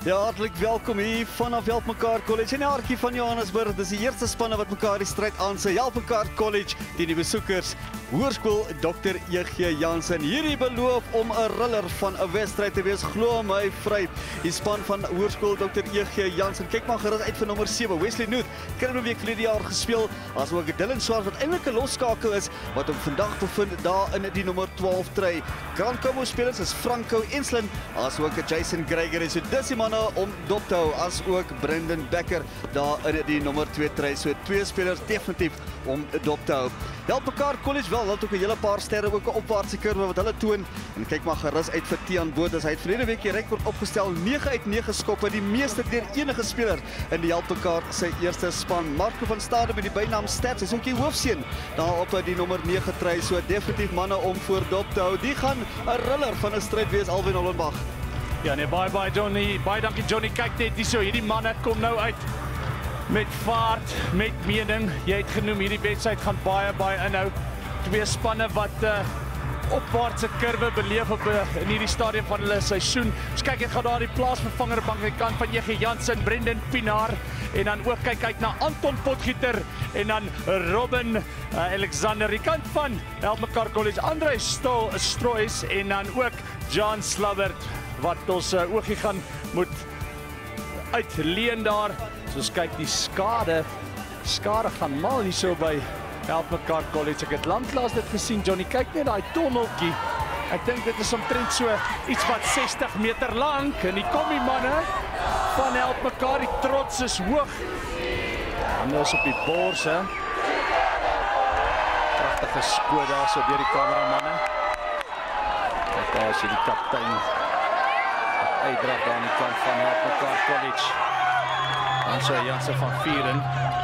Ja, hartelijk welkom hier vanaf Help Mekaar College in die hartjie van Johannesburg. Dis die eerste spanne wat mekaar die stryd aan sy Help Mekaar College teen die besoekers Hoërskool Dr. E.G. Jansen. Hierdie beloof om 'n riller van 'n wedstryd te wees, glo my vry. Die span van Hoërskool Dr. E.G. Jansen. Kyk maar gerus uit vir nommer 7, Wesley Noot. Kry 'n week verlede jaar gespeel, asook Dylan Swarts wat eintlik 'n losskakel is wat hom vandag bevind daar in die nommer 12 try. Grand Combo spelers is Franco Enslin, asook Jason Gregory. So dis die manne om dop te hou, asook Brendan Becker daar in die nommer 2 try. So twee spelers definitief om dop te hou. Help Mekaar College wel, hulle het ook 'n hele paar sterre, ook 'n opwaartse kurwe wat hulle toon. En kyk maar gerus uit vir Tiaan Botha. Hy het verlede week die rekord opgestel, 9 uit 9 skoppe, die meeste deur enige speler in die Help Mekaar sy eerste span. Marco van Staden met die bynaam Stats, hy's ook die hoofseun daar op die nommer 9 try. So definitief manne om voor dop te hou. Die gaan 'n riller van 'n stryd wees, Alwin Hollenbach. Ja nee, baie Johnny, baie dankie Johnny. Kyk net hierso, hierdie manne kom nou uit met vaart, met mening. Jy het genoem hierdie wedstryd gaan baie inhou. Twee spanne wat opwaartse kurwe beleef op in hierdie stadium van hulle seisoen. Ons kyk, ek gaan daar die plaasvervanger aan die kant van E.G. Jansen, Brendan Pinaar en dan ook kyk uit na Anton Potgieter en dan Robin Alexander, die kant van Help Mekaar College, André Stroys en dan ook John Slabbert wat ons oogie gaan moet uitleen daar. Soos kyk die skade gaan mal hier so by Help Mekaar College. Ek het lanklaas dit gesien, Johnny. Kyk net daai tonneltjie. Ek dink dit is omtrent so iets wat 60 meter lank en die kom die manne van Help Mekaar, die trots is hoog. Hande is op die bors, hè. Pragtige skoot daar so deur die kameramanne. Kyk daar is die kaptein. Uitdrag daar aan die kant van Help Mekaar College. En so Jansen van Vieren.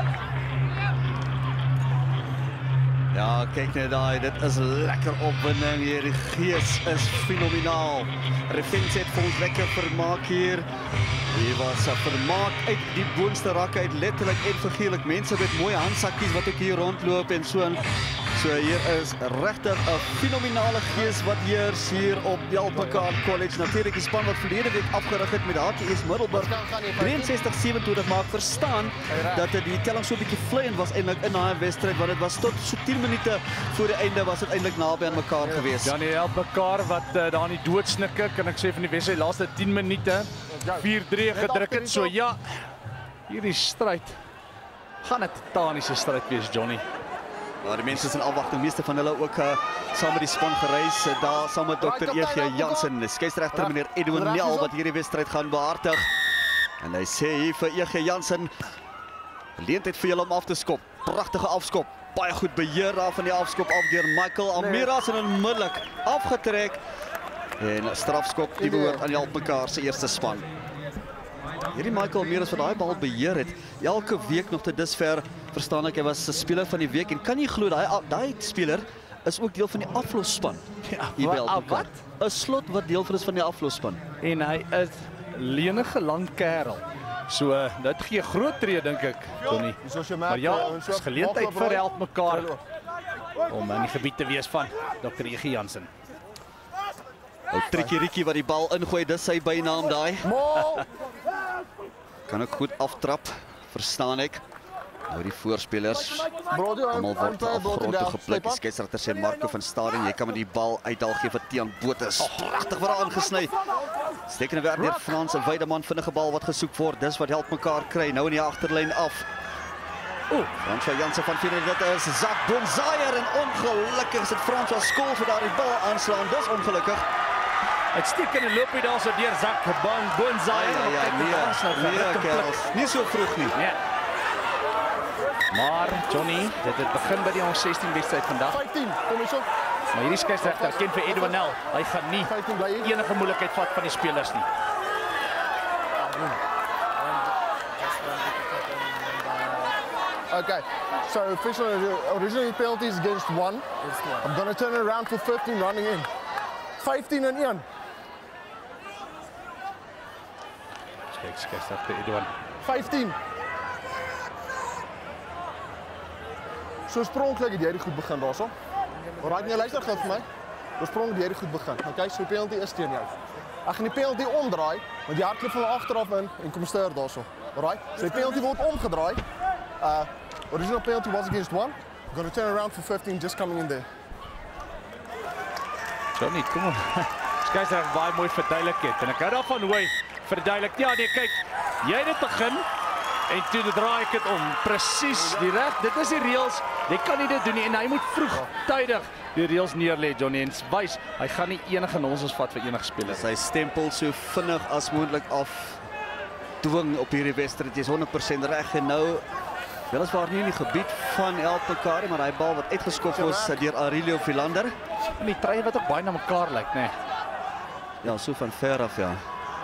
Ja, kyk net daai, dit is lekker opwinding hier. Die gees is fenomenaal. Refensie het vir ons lekker vermaak hier. Hier was 'n vermaak uit die boonste rakke uit, letterlik en figuurlik. Mense met mooi handsakkies wat ook hier rondloop en so. So hier is regtig 'n fenominale gees wat heers hier op Help Mekaar College. Natuurlik die span wat verlede week afgerig het met HTS Middelburg 63-27 maak verstaan dat die telling so 'n bietjie vleiend was eintlik in daai wedstryd, want dit was tot so 10 minute voor die einde was dit eintlik naby aan mekaar gewees. Ja nee, Help Mekaar wat daar in die doodsnikke, kan ek sê, van die wedstryd laaste 10 minute 4-3 gedruk het. So ja, hierdie stryd gaan 'n titaniese stryd wees, Johnny. Ja, die mense is in afwagting, meeste van hulle ook saam met die span gereis, daar saam met Dr. E.G. Jansen, die skeieregter meneer Edwin Nel wat hierdie wedstryd gaan behartig. En hy sê hier vir E.G. Jansen, geleentheid vir julle om af te skop, pragtige afskop, baie goed beheer daar van die afskop af deur Michael Almiras en onmiddellik afgetrek. En 'n strafskop die behoort aan Help Mekaar se eerste span. Hierdie Michael Almiras wat daai bal beheer het, elke week nog tot dusver verstaan ek hy was 'n speler van die week en kan jy glo daai speler is ook deel van die aflosspan. Ja, wat? 'n slot wat deel van is van die aflosspan. En hy is lenige lang kerel. So dit gee groot tree dink ek, Tony. Maar ja, is geleentheid vir Help Mekaar om in die gebied te wees van Dr. E.G. Jansen. Ou Trikkie Rikkie wat die bal ingooi, dis sy bynaam daai. Kan ook goed aftrap, verstaan ek. Nou die voorspelers, almal word op grond toe gepluk. Die skeieregter sê Marco van Staden, jy kan met die bal uithaal gee vir Tiaan Botha. Pragtig waar aangesny. Stekende werk deur Frans, 'n Weideman vinnige bal wat gesoek word. Dis wat Help Mekaar kry. Nou in die agterlyn af. François Jansen van Vieren, dit is Zak Bonzaier en ongelukkig is dit François Skool vir daardie bal aanslaan. Dis ongelukkig. Uitstekende loopie daar so deur Zak Bonzaier. Nie so vroeg nie. Nee. Maar Johnny, dit het begin by die ons 16 wedstryd vandag. 15, kom eens op. Maar hierdie skeieregter ken vir Edwin Nel. Hy gaan nie enige moeilikheid vat van die spelers nie. Okay, so originally penalties against 1. I'm going to turn it around for 15 running in. 15 en 1. Kyk, skeieregter Edwin. 15. So oorspronklik het jy dit goed begin daarso. Alraai, nee, luister gou vir my. Oorspronklik het jy dit goed begin. Okay, so penalty is teen jou. Ek gaan die penalty omdraai, want die hardloop van agteraf in en kom stuur daarso. Alright? So die penalty word omgedraai. Original penalty was against 1. I'm going to turn around for 15 just coming in there. Johnny, kom op. Skys reg baie mooi verduidelik het. En ek hou daarvan hoe hy verduidelik. Ja, nee, kyk. Jy het dit begin en toe draai ek dit om. Presies, die reg. Dit is die reëls. Jy kan nie dit doen nie en hy moet vroegtydig die reëls neerlê, Johnny, en wys hy gaan nie enige nonsens vat vir enige speler. Sy stempel so vinnig as moontlik afdwing op hierdie wedstryd. Jy's 100% reg en nou weliswaar nie in die gebied van El Pecari, maar hy bal wat uitgeskop is deur Aurelio Philander. En die treie wat ook baie na mekaar lyk, né? Ja, so van ver af, ja.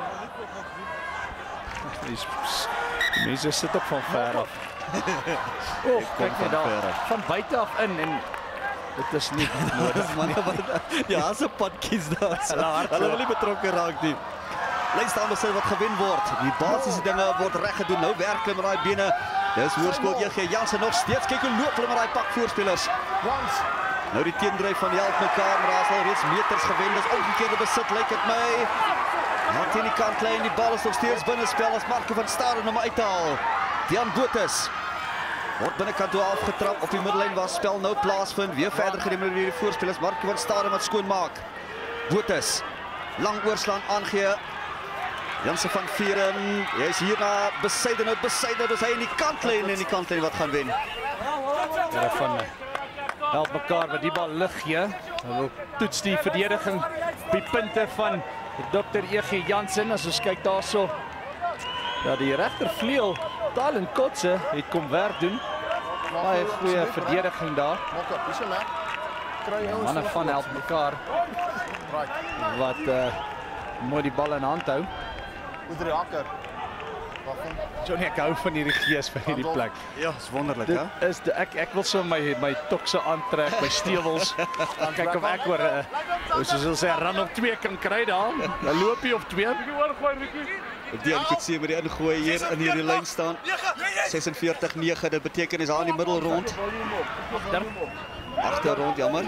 Die mense sit op van ver af. Kyk net daar, van buite af in en dit is nie nodig. Ja, as 'n padkies daar. Hulle wil nie betrokke raak nie. Lynstand besit wat gewen word. Die basiese dinge word reg gedoen. Nou werk hulle met daai bene. Dis Hoërskool J.G. Jansen nog steeds. Kyk hoe loop hulle met daai pak voorspelers. Nou die teendryf van El Pecari, maar daar is al reeds meters gewen. Dis omgekeerde besit, lyk dit my. Maar teen die kantlyn, die bal is nog steeds binne spel as Marco van Staden om uit te haal. Dian Botha word binnekant toe afgetrap op die middellyn waar spel nou plaasvind. Weer verder geneem deur die voorspelers. Marco van Staden wat skoon maak. Botha lang oorslaan aangee. Jansen van Vieren, hy is hier na Besuiden, dus hy in die kantlyn wat gaan wen. Ja, van El Pecari wat die bal lig gee. Hy wil toets die verdediging op die punte van Dr. E.G. Jansen. As ons kyk daarso, ja, die regtervleuel, Talon Kotze het kom werk doen. Baie goeie verdediging daar. Manne van El Pecari wat mooi die bal in hand hou. Johnny, ek hou van hierdie gees van hierdie plek. Ja, is wonderlik, hè? Dit is ek wil so my tokse aantrek, my stewels. Dan kyk of ek oor soos hulle sê run op 2 kan kry daar. Dan loop jy op 2. Die ek sien met die ingooi hier in hierdie lyn staan. 46-9, dit beteken is aan die middelrond. Agterrond, jammer.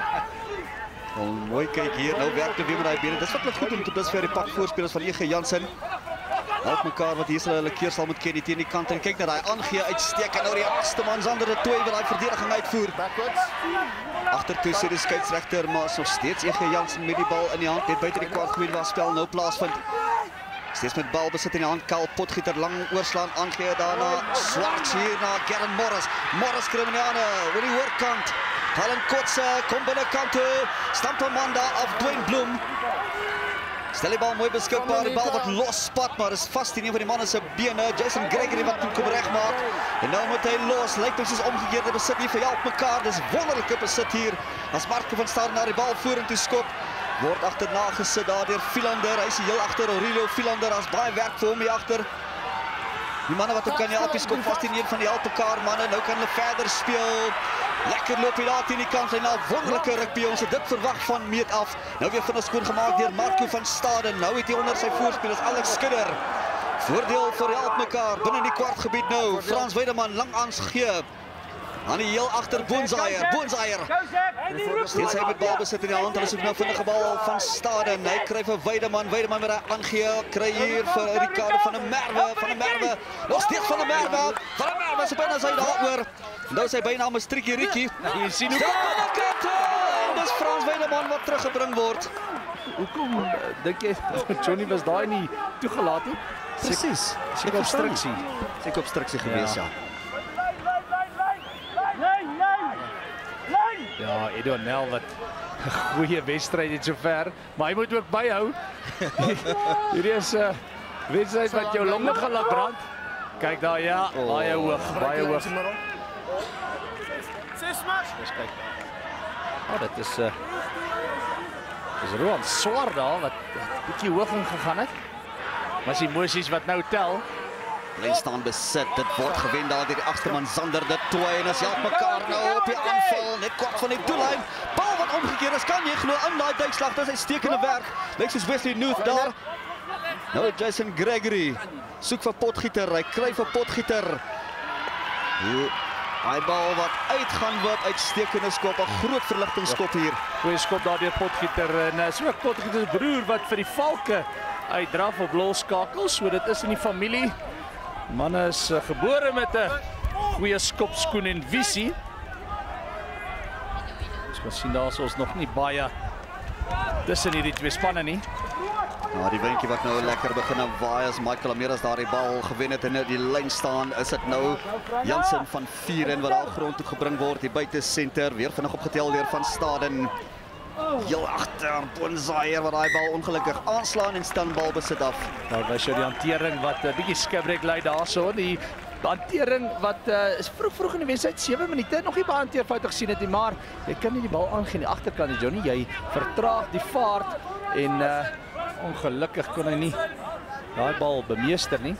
Mooi kyk hier, nou werk dit weer met daai bene. Dis wat goed om te dis vir die pak voorspelers van E.G. Jansen. El Pecari wat hier hulle keer sal moet ken teen die kant en kyk na daai aangee uitstek en nou die agste man Zander de Tooy wat daai verdediging uitvoer. Agtertoe sê die skeieregter maar nog steeds E.G. Jansen met die bal in die hand net buite die kwartgebied waar spel nou plaasvind. Steeds met bal besit in die hand, Karl Potgieter lang oorslaan aangee daarna Swarts hier na Garen Morris. Morris kriminele oor die hoorkant. Talon Kotze kom binnekant toe. Stamp hom daar af Dwayne Bloem. Stel die bal mooi beskikbaar, die bal wat losspat, maar is vast in een van die mannen se bene. Jason Gregory wat hem kom regmaak. En nou moet hy los, lyk soos omgekeerde besit hier vir El Pecari. Dis wonderlike besit hier. As Marco van Staden na die bal vorentoe skop, word agterna gesit daar deur Philander. Hy is heel agter Aurelio Philander, as baie werk vir hom hier agter. Die manne wat ook aan die alpies kom vast in een van die El Pecari manne. Nou kan hulle verder speel. Lekker loop hy daar teen die kant. En nou wonderlike rugby. Ons het dit verwag van meet af. Nou weer vinnig skoon gemaak deur Marco van Staden. Nou het hy onder sy voorspelers Alex Skudder. Voordeel vir El Pecari binne die kwartgebied nou. Frans Weideman lang aangegee. Aan die heel agter Boonzaier. Steeds hy met bal besit in die hand. Hulle soek nou vinnige bal van Staden. Hy kry vir Weideman. Weideman met hy aangee. Kry hier vir Ricardo van der Merwe. Nog steeds van der Merwe. Van der Merwe is byna sy daaroor. Nou is hy byna 'n strikkie Rikkie. Jy sien hoe dis Frans Weideman wat teruggebring word. Hoekom dink jy Johnny was daai nie toegelaat nie? Presies. Seker obstruksie. Seker obstruksie gewees, ja. Ja, Edouard Nel wat 'n goeie wedstryd het sover, maar hy moet ook byhou. Hierdie is 'n wedstryd wat jou longe gaan laat brand. Kyk daar, ja, baie hoog, baie hoog. Dis kyk. Dit is Roan Swart daar wat bietjie hoog ingegaan het. Maar die emosies wat nou tel. Lyn staan besit, dit word gewen daar deur die agste man Zander de Tooy en as help mekaar nou op die aanval, net kort van die doellyn. Bal wat omgekeer is, kan jy glo in daai duikslag, dis 'n stekende werk. Lyk soos Wesley Nooth daar. Nou Jason Gregory soek vir Potgieter, hy kry vir Potgieter. Hy bal wat uitgaan wip, uitstekende skop, 'n groot verligtingskop hier. Goeie skop daar deur Potgieter en so ook Potgieter se broer wat vir die Valke uitdraf op losskakel, so dit is in die familie. Man is gebore met 'n goeie skopskoen en visie. Ons kan sien daar is ons nog nie baie tussen hierdie twee spanne nie. Ja, die windjie wat nou lekker begin aan waai as Michael Ameras daar die bal gewen het en nou die lyn staan, is dit nou Jansen van Vuren wat daar grond toe gebring word, die buite senter, weer vinnig opgetel deur van Staden. Heel agter, Bonzaier wat daai bal ongelukkig aanslaan en staan bal besit af. Nou wys jy die hantering wat 'n bietjie skibreek lei daarso, die hantering wat is vroeg in die wedstryd 7 minute nog nie baie hanteerfoute gesien het nie, maar jy kan nie die bal aangee aan die agterkant nie, Johnny, jy vertraag die vaart en ongelukkig kon hy nie daai bal bemeester nie.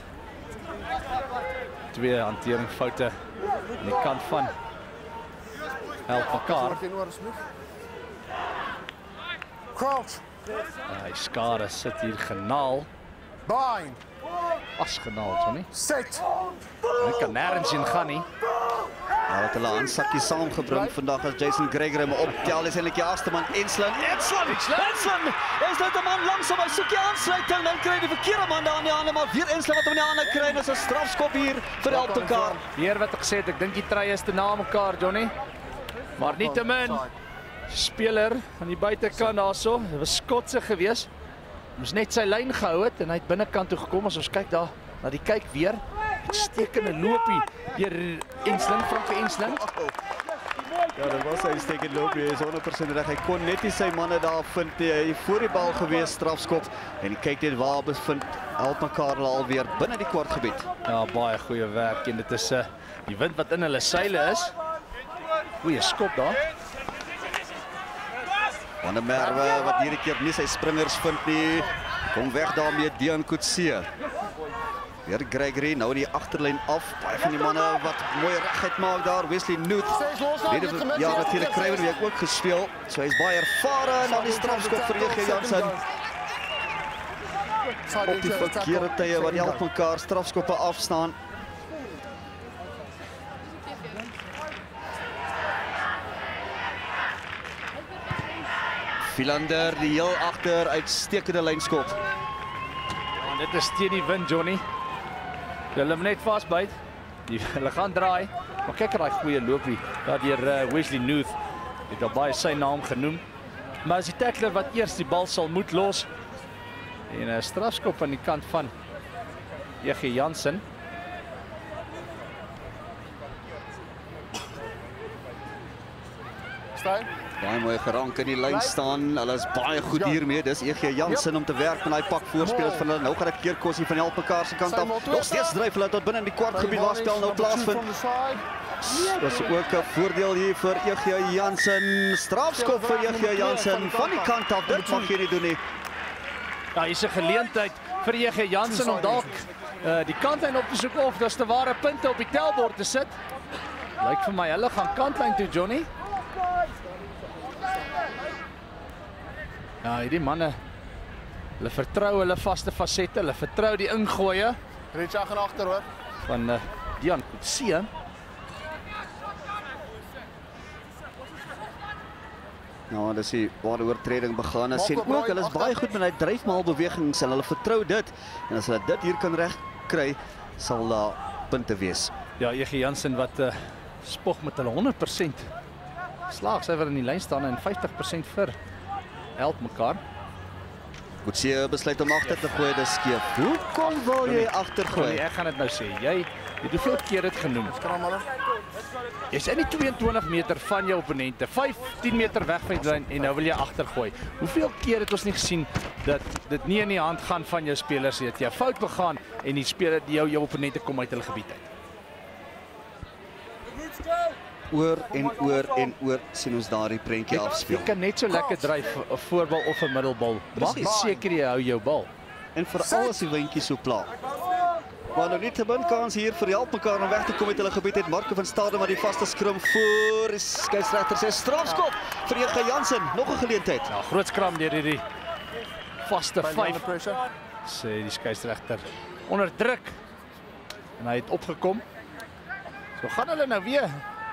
Twee hanteringsfoute aan die kant van help mekaar. Crouch. Hy skade sit hier genaal. Bind. As genaal, Johnny. Set. Hy kan nêrens in gaan nie. Ja, wat hulle aansakkie saamgebring vandag as Jason Gregory hom optel, is eintlik die eerste man Enslan. Enslan! Is dit 'n man langsom, hy soek die aansluiting, dan kry hy die verkeerde man daar aan die hande, maar weer Enslan wat hom in die hande kry, en is 'n strafskop hier vir help mekaar. Weer wat ek gesê het, ek dink die treye is te na mekaar, Johnny. Maar nietemin, speler aan die buitekant daarso, dit was Skotse gewees. Moes net sy lyn gehou het en hy het binnekant toe gekom. As ons kyk daar na die kyk weer, uitstekende loopie deur Ensling, Frank Ensling. Ja, dit was 'n uitstekende loopie, hy is 100% reg. Hy kon net nie sy manne daar vind nie. Hy voor die bal gewees, strafskop, en kyk net waar bevind help mekaar hulle alweer binne die kwartgebied. Ja, baie goeie werk en dit is die wind wat in hulle seile is. Goeie skop daar. Van der Merwe wat hierdie keer nie sy springers vind nie. Kom weg daarmee Dean Coetzee. Weer Gregory nou die agterlyn af. Baie van die manne wat mooi reguit maak daar. Wesley Nuth. Ja, natuurlik Kruiwer wie ook gespeel. So hy's baie ervare en dan die strafskop vir J.G. Jansen. Op die verkeerde tye wat help mekaar strafskoppe afstaan. Philander die heel agter, uitstekende lynskop. En dit is teen die wind, Johnny. Hulle moet net vasbyt. Hulle gaan draai. Maar kyk daai goeie loopie daar deur Wesley Nuth. Het al baie sy naam genoem. Maar as die tackler wat eers die bal sal moet los. En 'n strafskop aan die kant van J.G. Jansen. Stein. Baie mooi gerank in die lyn staan. Hulle is baie goed hiermee. Dis J.G. Jansen om te werk met daai pak voorspelers van hulle. Nou gaan 'n keer Kossie van help mekaar se kant af. Nog steeds dryf hulle tot binne in die kwartgebied waar spel nou plaasvind. Dis ook 'n voordeel hier vir J.G. Jansen. Strafskop vir J.G. Jansen van die kant af. Dit mag jy nie doen nie. Ja, hier is 'n geleentheid vir J.G. Jansen om dalk die kantlyn op te soek of dis te ware punte op die tellbord te sit. Lyk vir my hulle gaan kantlyn toe, Johnny. Ja, hierdie manne, hulle vertrou hulle vaste fasette, hulle vertrou die ingooie. Richa gaan agter hoor. Van Dean Coetzee. Ja, dis die waar die oortreding begaan is. En ook hulle is baie goed met hy dryfmaal bewegings en hulle vertrou dit. En as hulle dit hier kan reg kry, sal daar punte wees. Ja, J.G. Jansen wat spog met hulle 100% slaagsyfer in die lyn staan en 50% vir help mekaar. Coetzee besluit om agter te gooi, dis skeef. Hoekom wil jy agtergooi? Ek gaan dit nou sê. Jy het hoeveel keer dit genoem? Jy's in die 22 meter van jou opponente, 15 meter weg van die lyn en nou wil jy agtergooi. Hoeveel keer het ons nie gesien dat dit nie in die hand gaan van jou spelers nie, dat jy 'n fout begaan en die speler jou opponente kom uit hulle gebied uit. Oor en oor sien ons daardie prentjie afspeel. Jy kan net so lekker dryf 'n voorbal of 'n middelbal. Maak seker jy hou jou bal. En veral as die windjie so pla. Maar nou nie te min kans hier vir help mekaar om weg te kom uit hulle gebied het. Marco van Staden wat die vaste skrum voor. Skeieregter sê strafskop vir J.G. Jansen. Nog 'n geleentheid. Ja, groot skram deur hierdie vaste 5. Sê die skeieregter onder druk. En hy het opgekom. So gaan hulle nou weer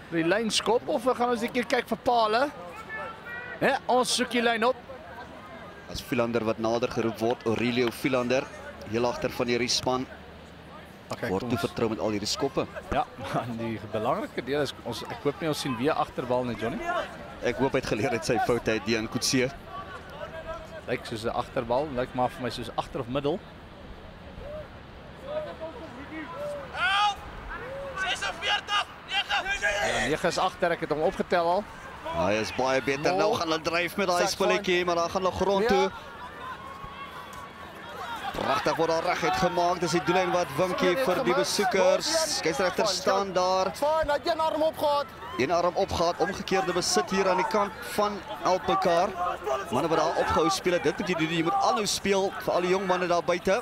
die lynskop of we gaan ons 'n keer kyk vir pale? Ja, ons soek die lyn op. As Philander wat nader geroep word, Aurelio Philander, heel agter van hierdie span. Okay, Word toe vertrou met al hierdie skoppe. Ja, maar die belangrike deel is ek hoop nie ons sien weer agterbal nie, Johnny. Ek hoop hy het geleer uit sy foute uit Dean Coetzee. Lyk soos 'n agterbal, lyk maar vir my soos agter of middel. 9 is agter, ek het hom opgetel al. Hy is baie beter. Nou gaan hulle dryf met daai spulletjie, maar dan gaan hulle grond toe. Pragtig word daar reguit gemaak. Dis die doellyn wat winkie vir die besoekers. Skeieregter staan daar. Fine, hy het een arm opgehad. Een arm opgehad, omgekeerde besit hier aan die kant van LPK. Manne wat daar opgehou speel, dit moet jy doen. Jy moet aanhou speel vir al die jong manne daar buite.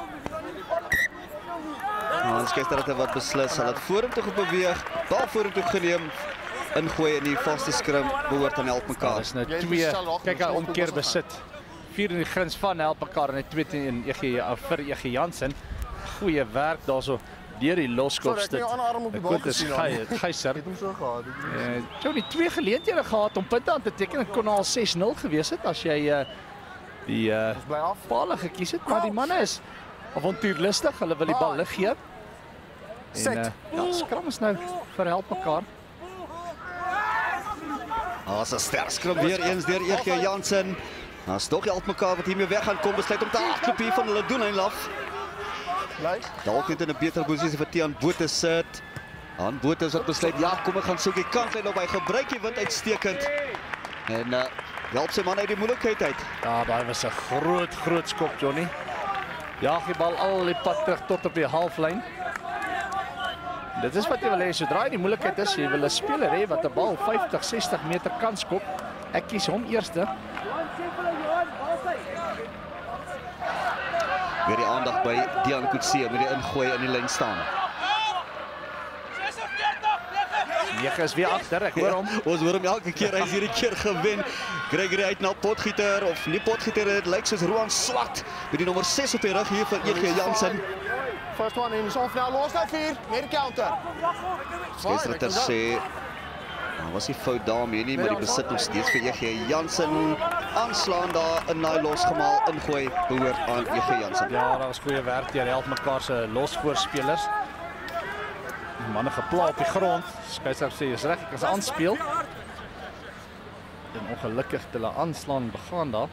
Nou, skeieregter wat beslis, hulle het vorentoe beweeg, bal vorentoe geneem, ingooi in die vaste skrim behoort aan LPK. Dis nou 2, kyk hy omkeer besit. 4 in die grens van LPK en 2 vir EG Jansen. Goeie werk daarso deur die loskop Sorry, ek het nie 'n ander arm op die bal gesien nie. Geyser. Het hom so gehad. Jy het 2 geleenthede gehad om punte aan te teken. Dit kon al 6-0 gewees het as jy die Bly af. pale gekies het, maar die manne is avontuurlustig. Hulle wil die bal lig gee. En ja, skram is nou vir help mekaar. As 'n sterk skrim weer eens deur EG Jansen. Nou is tog help mekaar wat hiermee weg gaan kom, besluit om te hardloop hier van hulle doellyn af. Dalk net in 'n beter posisie vir Tiaan Botha sit. Aan Botha wat besluit, ja, kom ek gaan soek die kantlyn op. Hy gebruik die wind uitstekend. En help sy man uit die moeilikheid uit. Ja, daai was 'n groot skop, Johnny. Jaag die bal al die pad terug tot op die halflyn. Dit is wat jy wil hê, sodra jy die moeilikheid is, jy wil 'n speler hê wat 'n bal 50-60 meter kan skop. Ek kies hom eerste. Weer die aandag by Dean Coetzee met die ingooi in die lyn staan. 9 is weer agter, ek hoor hom. Ons hoor hom elke keer, hy is hierdie keer gewen. Gregory uit na Potgieter, of nie Potgieter, dit lyk soos Roan Swart met die nommer 6 op die rug hier vir EG Jansen. First one in, so nou los nou 4, net die counter. Skeieregter sê, was die fout daarmee nie, maar die besit nog steeds vir EG Jansen. Aanslaan daar in daai losgemaal ingooi behoort aan EG Jansen. Ja, dat was goeie werk deur help mekaar se losvoorspelers. Die manne gepla op die grond. Skeieregter sê, is reg, ek kan aanspeel. En ongelukkig het hulle aanslaan begaan daar.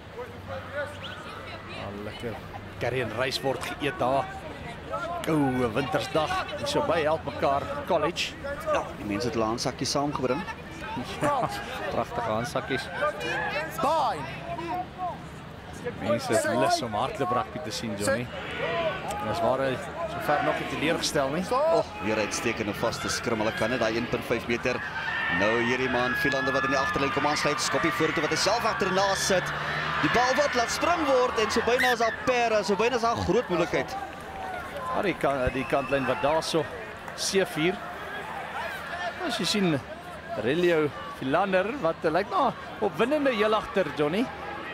Ja, lekker curry en rys word geëet daar. Koue wintersdag, hier so by help mekaar college. Ja, die mense het hulle handsakkies saamgebring. Ja, pragtige handsakkies. Fine. Mense is lus om hardloop rugby te sien, Johnny. En as waar hy sover nog nie teleurgestel nie. Weer uitstekende vaste skrim. Hulle kan net daai 1.5 meter. Nou hierdie man Philander wat in die agterlyn kom aansluit, skoppie vorentoe wat hy self agterna sit. Die bal wat laat spring word en so byna is daar pere, so byna is daar groot moeilikheid. Maar die kantlyn wat daarso C4. As jy sien Aurelio Philander wat lyk na opwindende heel agter, Johnny.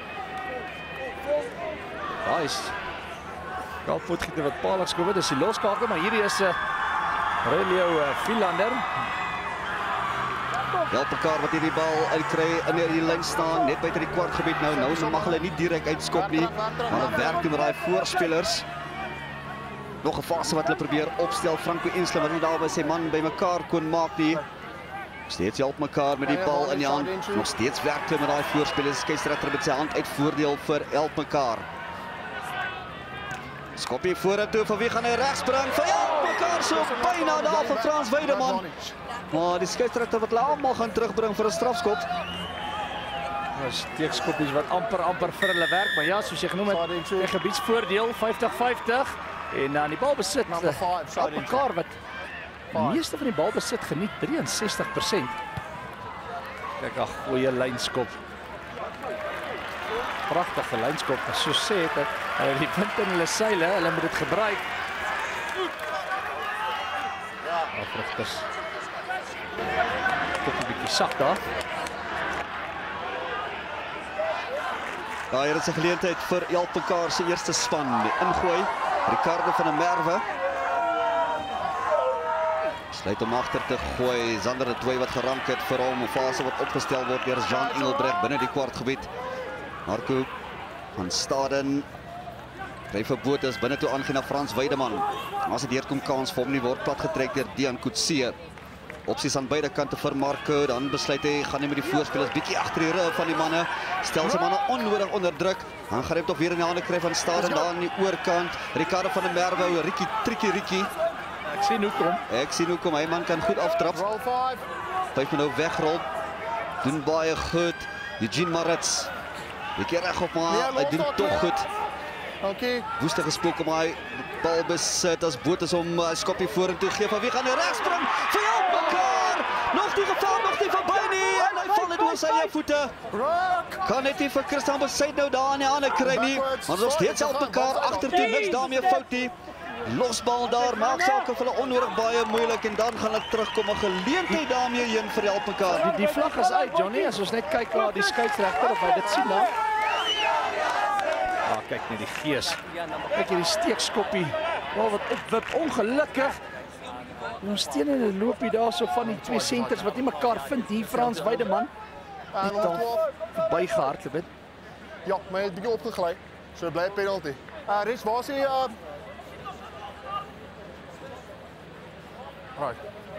Daar is Potgieter wat palig skoor, dis die loskaartjie, maar hierdie is Aurelio Philander. Help mekaar wat hierdie bal uitkry in die lyn staan, net buite die kwartgebied nou. Nou mag hulle nie direk uitskop nie, maar hulle werk toe met daai voorspelers. Nog 'n fase wat hulle probeer opstel. Franco Ensler wat nie daar by sy man bymekaar kon maak nie. Steeds help mekaar met die bal in die hand. Nog steeds werk hulle met daai voorspelers. Skeieregter met sy hand uit voordeel vir help mekaar. Skoppie vorentoe, van wie gaan hy regspring? Vir help mekaar so byna daar vir Frans Weideman. Maar die skeieregter wat hulle almal gaan terugbring vir 'n strafskop. Steekskoppies wat amper vir hulle werk, maar ja, soos jy genoem het, 'n gebiedsvoordeel 50-50 en aan die bal besit help mekaar wat die meeste van die bal besit geniet 63%. Kyk, 'n goeie lynskop. Pragtige lynskop, so sê het hulle die wind in hulle seile, hulle moet dit gebruik. Afrigters. Tot 'n bietjie sag daar. Ja, hier is 'n geleentheid vir LPK se eerste span. Die ingooi, Ricardo van der Merwe. Sluit om agter te gooi. Zander de 2 wat gerank het vir hom. 'n Fase wat opgestel word deur Jean Engelbrecht binne die kwartgebied. Marco van Staden. Kry vir Botha binne toe aangaan na Frans Weideman. As dit deurkom kans vir hom nie word plat getrek deur Dean Coetzee. Opsies aan beide kante vir Marco, dan besluit hy gaan nie met die voorspelers bietjie agter die rug van die manne. Stel sy manne onnodig onder druk. Dan gaan hy tog weer in die hande kry van Staden daar aan die oorkant. Ricardo van der Merwe, Ricky. Ek sien hoekom. Hy man kan goed aftrap. Roll 5. 5 minute wegrol. Doen baie goed. Eugene Maritz. Bietjie reg op maar hy doen tog goed. Okay. Woeste gespeel kom hy bal besit as Botha hom skopie vorentoe gee. Van wie gaan hy regspring? Vir mekaar. Nog die geval nog nie verby nie en hy val net oor sy eie voete. Kan net nie vir Christian Besuit nou daar aan die hande kry nie. Maar nog steeds help mekaar agtertoe niks daarmee fout nie. Losbal daar maak saak of hulle onnodig baie moeilik en dan gaan hulle terugkom 'n geleentheid daarmee heen vir help mekaar. Die vlag is uit, Johnny, as ons net kyk waar die skeieregter of hy dit sien nou. Ah, kyk net die gees. Kyk hierdie steekskoppie. Bal wat opwip, ongelukkig. Ons steen in 'n loopie daarso van die twee senters wat nie mekaar vind hier. Frans Weideman En het al 12. verbygehardloop het. Ja, maar hy het bietjie opgegly. So bly 'n penalty. Res, waar is hy? Right.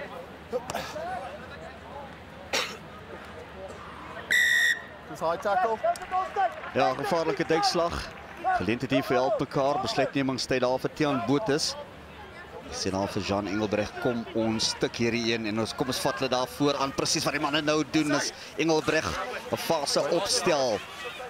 Dis high tackle. Ja, gevaarlike duikslag. Geleentheid hier vir help mekaar. Besluitnemingstyd daar vir Tiaan Botha. Sien al vir Jean Engelbrecht kom ons stuk hierdie een en ons kom ons vat hulle daar voor aan presies wat die manne nou doen is Engelbrecht 'n fase opstel.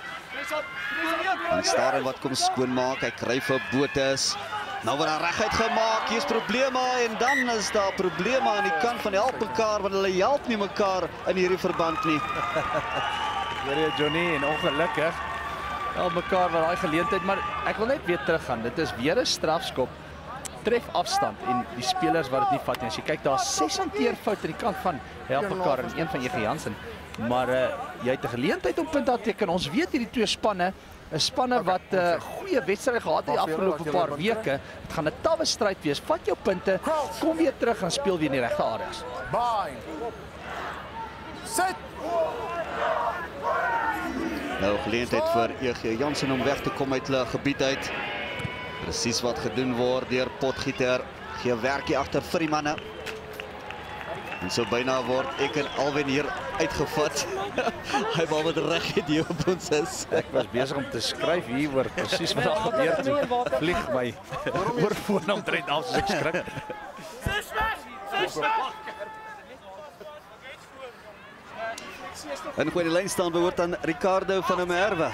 En Staden wat kom skoonmaak, hy kry vir Botha. Nou word daar reguit gemaak, hier's probleme en dan is daar probleme aan die kant van die help mekaar want hulle help nie mekaar in hierdie verband nie. Weer Johnny en ongelukkig help mekaar wat daai geleentheid, maar ek wil net weer teruggaan. Dit is weer 'n strafskop. Tref afstand en die spelers wat dit nie vat nie. As jy kyk, daar's 6 hanteerfoute aan die kant van help mekaar en een van EG Jansen. Maar jy het 'n geleentheid om punt aan teken. Ons weet hierdie twee spanne, 'n spanne wat goeie wedstryde gehad het die afgelope paar weke. Dit gaan 'n tawwe stryd wees. Vat jou punte, kom weer terug en speel weer in die regte areas. Bind. Sit. Nou geleentheid vir EG Jansen om weg te kom uit hulle gebied uit. Presies wat gedoen word deur Potgieter. Gee werkie agter vir die manne. En so byna word ek en Alwin hier uitgevat. Hy wou met reg idee op ons is. Ek was besig om te skryf hier oor presies wat daar gebeur toe. Vlieg my oor voor omtrent af as ek skrik. En gooi die lyn staan behoort aan Ricardo van der Merwe.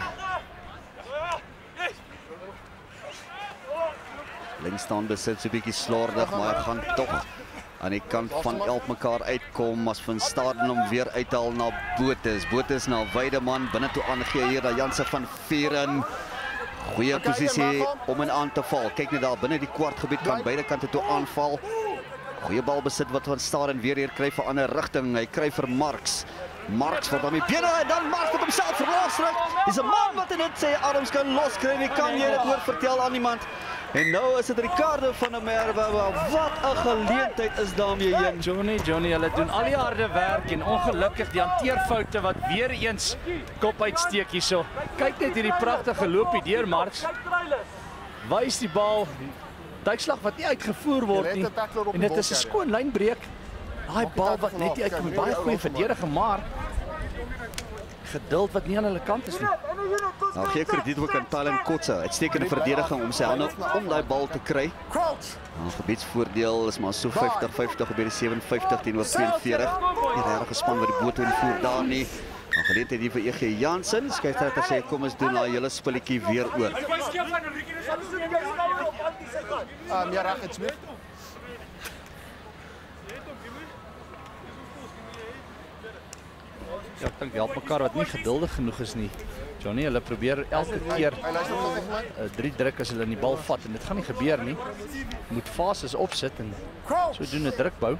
Lyn staan besit so 'n bietjie slordig, maar hy gaan tog aan die kant van help mekaar uitkom as van Staden om weer uithaal na Botha. Botha na Weideman binne toe aangee hier na Jansen van Vieren. Goeie posisie om en aan te val. Kyk net daar binne die kwartgebied kan beide kante toe aanval. Goeie bal besit wat van Staden weer hier kry vir ander rigting. Hy kry vir Marx. Marx wat daarmee bene en dan Marx op homself verloosdruk. Dis 'n man wat net sy arms kan loskry. Wie kan jy dit oor vertel aan iemand? En nou is dit Ricardo van der Merwe. Wat 'n geleentheid is daarmee heen. Johnny, hulle doen al die harde werk en ongelukkig die hanteerfoute wat weer eens kop uitsteek hierso. Kyk net hierdie pragtige loopie deur Marx. Wys die bal. Duikslag wat nie uitgevoer word nie. En dit is 'n skoon lynbreek. Daai bal wat net nie uitkom, baie goeie verdediging, maar geduld wat nie aan hulle kant is nie. Nou gee krediet ook aan Tylen Kotze. Uitstekende verdediging om sy hande om daai bal te kry. Nou gebiedsvoordeel is maar so 50-50 op die 57 teenoor 42. Die regte span wat die boot invoer daar nie. Nou geleentheid hier vir EG Jansen. Skeieregter sê kom ons doen daai hele spulletjie weer oor. Ja, reg het Smith. Ja, ek dink die help mekaar wat nie geduldig genoeg is nie. Johnny, hulle probeer elke keer Hy luister nog net. 3 druk as hulle in die bal vat en dit gaan nie gebeur nie. Moet fases opsit en so doen 'n druk bou.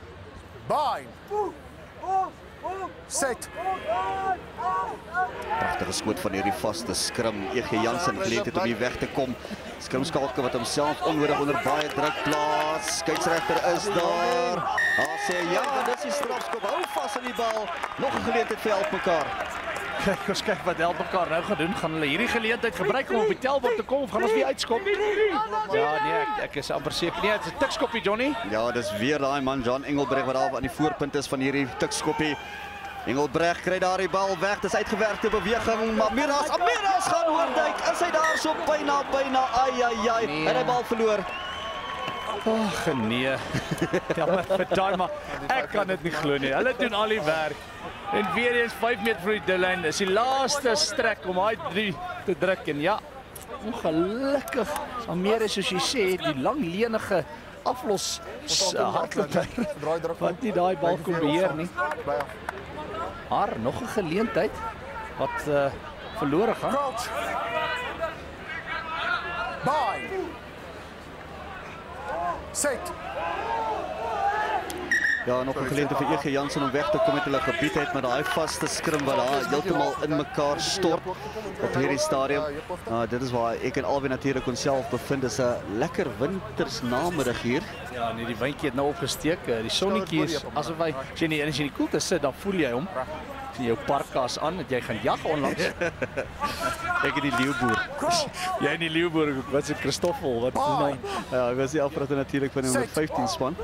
Bind. Set. Pragtige skoot van hierdie vaste skrim. EG Jansen geleentheid om hier weg te kom. Skrimskalke wat homself onnodig onder baie druk plaas. Skeieregter is daar. Daar sê ja, dis die strafskop. Hou vas aan die bal. Nog 'n geleentheid vir help mekaar. Kyk, ons kyk wat help mekaar nou gaan doen. Gaan hulle hierdie geleentheid gebruik om op die tellbord te kom of gaan ons weer uitskop? Ja, nee, ek is amper seker. Nee, dit is 'n tikskoppie, Johnny. Ja, dis weer daai man Jan Engelbreg wat daar aan die voorpunt is van hierdie tikskoppie. Engelbreg kry daar die bal weg. Dis uitgewerkte beweging, maar Amiras gaan oorduik. Is hy daar so byna. Ai. Nee. En hy bal verloor. Ag nee. Jammer vir daai maar ek kan dit nie glo nie. Hulle doen al die werk. En weer eens 5 meter voor die doellyn is die laaste strek om daai 3 te druk en ja, ongelukkig Amiras soos jy sê, die lang lenige aflos hardloper wat nie daai bal kon beheer nie. Maar nog 'n geleentheid wat verlore gaan. Bye. Set. Ja, nog 'n geleentheid vir EG Jansen om weg te kom met hulle gebied uit met daai vaste skrim wat daar heeltemal in mekaar stort op hierdie stadium. Dit is waar ek en Alwin natuurlik onsself bevind. Dis 'n lekker wintersnamiddag hier. Ja, nee, die windjie het nou opgesteek. Die sonnetjie is asof hy as jy in die koelte sit, dan voel jy hom. As jy jou parkas aan dat jy gaan jag onlangs. Ek het die leeuboer. Jy en die leeuboer, wat se Christoffel wat nou. Ja, ek was die afrigter natuurlik van die 115 span.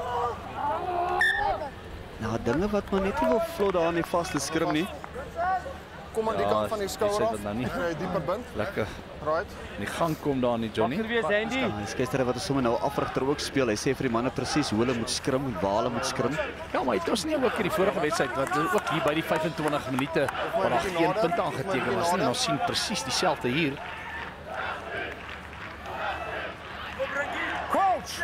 Nou, dinge wat maar net nie wil vlot daar in die vaste skrim nie. Kom aan die kant van die skouer af. Nou nie. Dieper bind. Lekker. Right. Die gang kom daar nie, Johnny. Die skeister wat ons sommer nou afrigter ook speel. Hy sê vir die manne presies hoe hulle moet skrim en waar hulle moet skrim. Ja, maar dit was nie ook in die vorige wedstryd wat ook hier by die 25 minute waar daar geen punte aangeteken was nie. Ons sien presies dieselfde hier. Coach.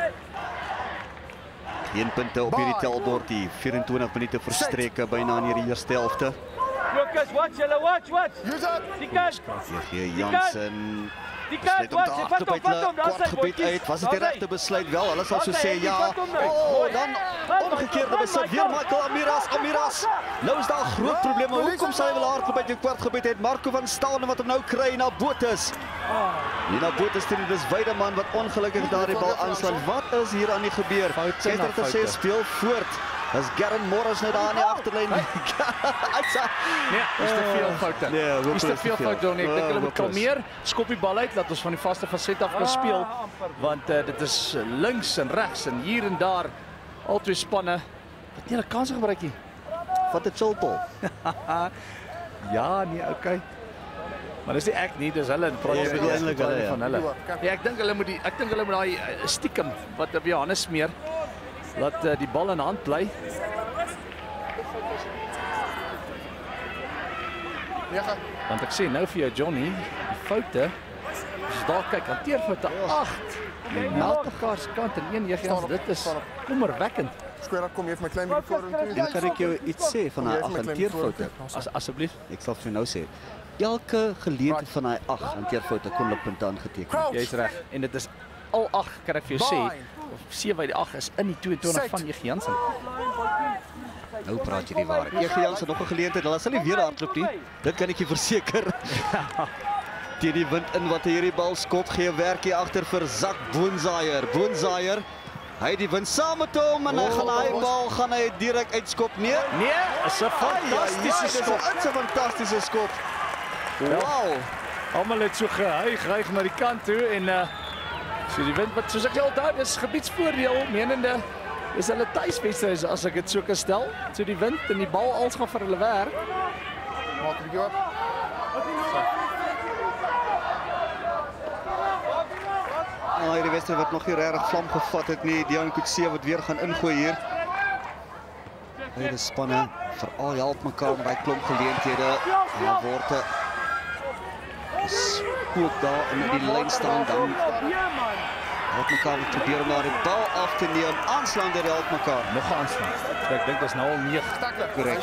Geen punte op hierdie tellbord. Die 24 minute verstreke byna in hierdie eerste helfte. Lucas, watch, julle, watch. Use it. Die kant. EG Jansen Die kant, watch. Vat hom, daar kwart gebied uit. Was dit die regte besluit wel? Hulle sal so sê ja. Oh, dan omgekeerde besit weer Michael Amiras. Nou is daar groot probleme. Hoekom sal hy wel hardloop uit die kwart gebied uit? Marco van Staden wat hom nou kry na Botus. Hier na Botus toe, dis Weideman wat ongelukkig daardie bal aanslaan. Wat is hier aan die gebeur? Sy het gesê speel voort. Dis Garen Morris nou daar aan die agterlyn. Nee, dis te veel foute. Nee, Dis te veel foute, Johnny. Ek dink hulle moet kalmeer. Skop die bal uit, laat ons van die vaste faset af kan speel. Want dit is links en regs en hier en daar. Al twee spanne wat nie 'n kans gebruik nie. Wat 'n chillbal. Ja, nee, okay. Maar dis nie ek nie, dis hulle. Praat Ja, bedoel eintlik hulle, ja. van hulle. Ja, ek dink hulle moet daai stiekem wat op Johannes smeer. Laat die bal in hand bly. 9. Want ek sê nou vir jou Johnny, die foute, as jy daar kyk, hanteerfoute 8. Meld mekaar se kant en 1 Jansen. Dit is kommerwekkend. Square kom jy vir my klein bietjie vorentoe. En kan ek jou iets sê van daai Kom jy vir my klein bietjie hanteerfoute? vorentoe? Asseblief. Ek sal vir jou nou sê. Elke geleentheid van daai 8 hanteerfoute kon hulle punte aangeteken. Jy's reg. En dit is al 8, kan ek vir jou sê. Of 7 uit die 8 is in die 22 van EG Jansen. Nou praat jy die waarheid. EG Jansen nog 'n geleentheid. Hulle sal nie weer hardloop nie. Dit kan ek jou verseker. Teen die wind in wat hierdie bal skop, gee werk hier agter vir Zak Boonzaier. Hy het die wind saam met hom en hy gaan hy bal gaan hy direk uitskop. Nee, Is 'n fantastiese skop. Dit is 'n fantastiese skop. Wow. Almal het so gehyg na die kant toe en so die wind wat soos ek al daai is gebiedsvoordeel menende is hulle tuiswedstryd as ek dit so kan stel. So die wind en die bal als gaan vir hulle werk. Maak 'n bietjie op. Hierdie wedstryd wat nog nie regtig vlam gevat het nie. Dejan Kutse wat weer gaan ingooi hier. Beide spanne veral help mekaar by klomp geleenthede. Daar word 'n spook daar in die lyn staan dan. Help mekaar probeer om daar die bal af te neem. Aanslaan deur help mekaar. Nog 'n aanslag. Ek dink dit is nou al 9. Korrek.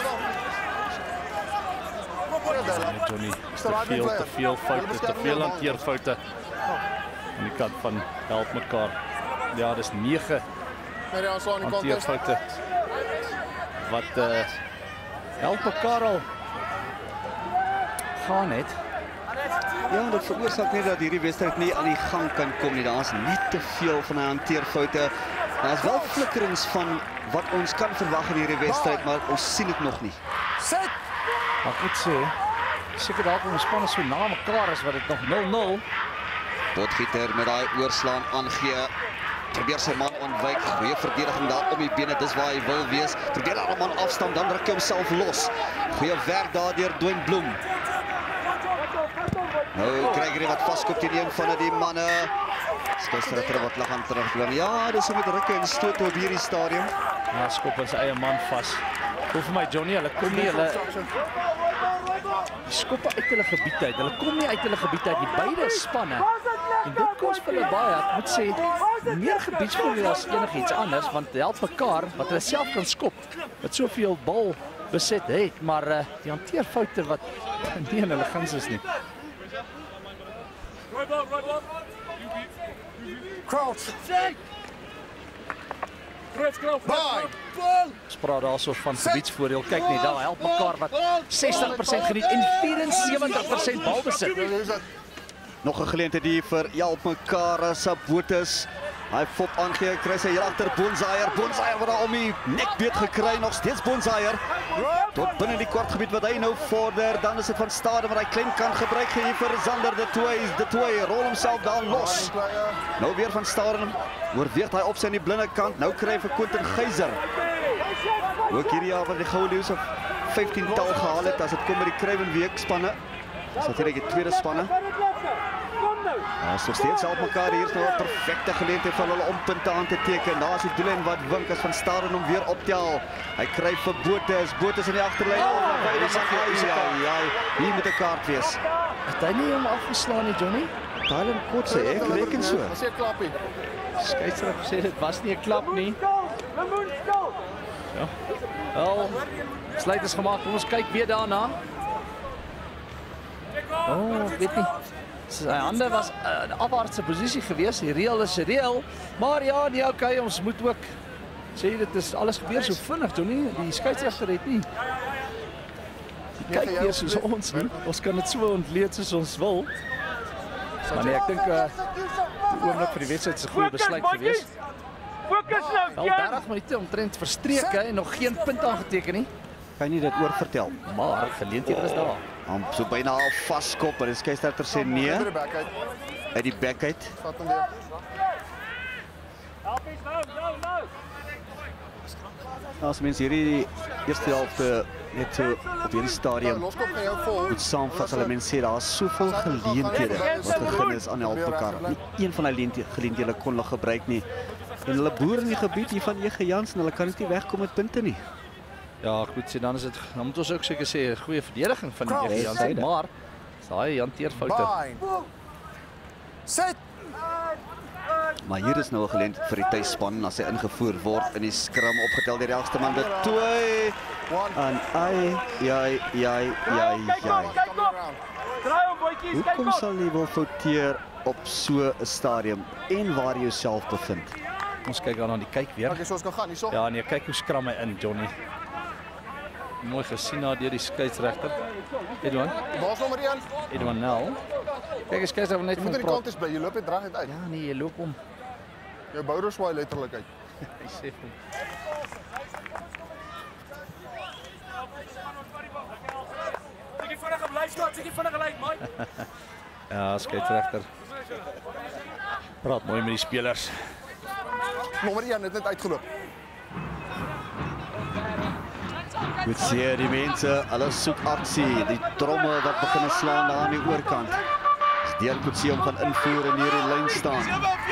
Nee, Johnny, te veel foute, te veel hanteerfoute. Aan die kant van help mekaar. Ja, dis 9 Nee, die aanslaan die kant is. hanteerfoute. Wat help mekaar al gegaan het. Ja, dit veroorsaak net dat hierdie wedstryd nie aan die gang kan kom nie. Daar's nie te veel van 'n hanteerfoute. Daar's wel flikkerings van wat ons kan verwag in hierdie wedstryd, maar ons sien dit nog nie. Sit! Maar ek moet sê, seker dalk om spanne so na mekaar is wat dit nog 0-0. Potgieter met daai oorslaan aangee. Probeer sy man ontwyk. Goeie verdediging daar om die bene. Dis waar hy wil wees. Probeer daar 'n man afstand, dan ruk hy homself los. Goeie werk daar deur Dwayne Bloem. Nou kry hy wat vaskop teen een van die manne. Skeieregter wat lag aan terugbring. Ja, dis so met rukke en stote op hierdie stadium. Ja, skop ons eie man vas. Hoe vir my Johnny, hulle kom nie hulle skoppe uit hulle gebied uit. Hulle kom nie uit hulle gebied uit nie. Beide spanne. En dit kos vir hulle baie. Ek moet sê, meer gebiedsvoordeel as enigiets anders, want het help mekaar wat hulle self kan skop. Wat soveel bal beset het, maar die hanteerfoute wat nie in hulle guns is nie. Crouch! Ons praat daarso van gebiedsvoordeel. Kyk net, daar help mekaar wat 60% geniet en 74% balbesit. Nog 'n geleentheid hier vir help mekaar Sabotus. Hy fop aangee, kry sy heel agter Bonzaier. Bonzaier wat daar om die nekbeet gekry, nog steeds Bonzaier. Tot binne die kwartgebied wat hy nou vorder, dan is dit van Stade wat hy klein kan gebruik hier vir Zander de Toey rol homself daar los. Nou weer van Stade, oorweeg hy op sy aan die blinde kant, nou kry hy vir Quentin Geyser. Ook hierdie jaar wat die Goue Leeu's op 15-tal gehaal het, as dit kom by die Kruiwenweek spanne. Dis natuurlik die tweede spanne. Ja, so steeds help mekaar hier is nou 'n perfekte geleentheid van hulle om punte aan te teken. Daar is die doelen wat wink as van Stade hom weer optel. Hy kry vir Botes in die agterlyn. Ja, hier moet 'n kaart wees. Het hy nie hom afgeslaan nie, Johnny? Tylen Kotse, ek reken so. Dis 'n klappie. Skeieregter sê dit was nie 'n klap nie. Ja. Wel, sluit is gemaak. Kom ons kyk weer daarna. Oh, ek weet nie. Sy hande was in 'n afwaartse posisie gewees. Die reël is 'n reël, maar ja, nee, okay, ons moet ook sê dit is alles gebeur so vinnig, Johnny. Die skeieregter het nie. Kyk hier soos ons nie. Ons kan dit so ontleed soos ons wil. Maar nee, ek dink die oomblik vir die wedstryd is 'n goeie besluit gewees. Fokus nou, Wel 30 minute omtrent verstreke en nog geen punt aangeteken nie. Kan jy dit oorvertel? Maar geleenthede is daar. Om so byna al vaskop, maar die skeieregter sê nee, Uit die back uit. uit die back uit. Vat hom weer. As mens hierdie eerste helfte net so op hierdie stadium Loskop gaan jou vol. moet saamvat, hulle mense sê daar is soveel geleenthede wat gegee is aan help mekaar. Nie een van die geleenthede kon hulle gebruik nie. En hulle boere in die gebied hier van Ege Jansen, hulle kan net nie wegkom met punte nie. Ja, ek moet sê dan is dit dan moet ons ook seker sê 'n goeie verdediging van die Cross. Jansen, maar daai hanteerfoute. Bind. Sit! Maar hier is nou 'n geleentheid vir die tuisspan as hy ingevoer word in die skram opgetel deur die helfste man de Toey. En ai. Draai hom, boetjies, kyk Hoekom op. sal jy wil fouteer op so 'n stadium en waar jy jouself bevind? Ons kyk dan na die kyk weer. Okay, so ons kan gaan hierso. Ja, nee, kyk hoe skram hy in, Johnny. Mooi gesien daar deur die skeieregter. Edouan Baasnommer 1. Nel. Kyk, die skeieregter net Jy moet van aan die kant is bly. Jy loop net reg uit. Ja, nee, jy loop om. Jou bouder swaai letterlik uit. Hy sê vir Bietjie vinniger bly staan, bietjie vinniger lyk, man. ja, skeieregter. Praat mooi met die spelers. Nommer 1 het net uitgeloop. Goed sê die mense, hulle soek aksie. Die tromme wat begin slaan daar aan die oorkant. Deur Kotse om gaan invoer en hier in lyn staan.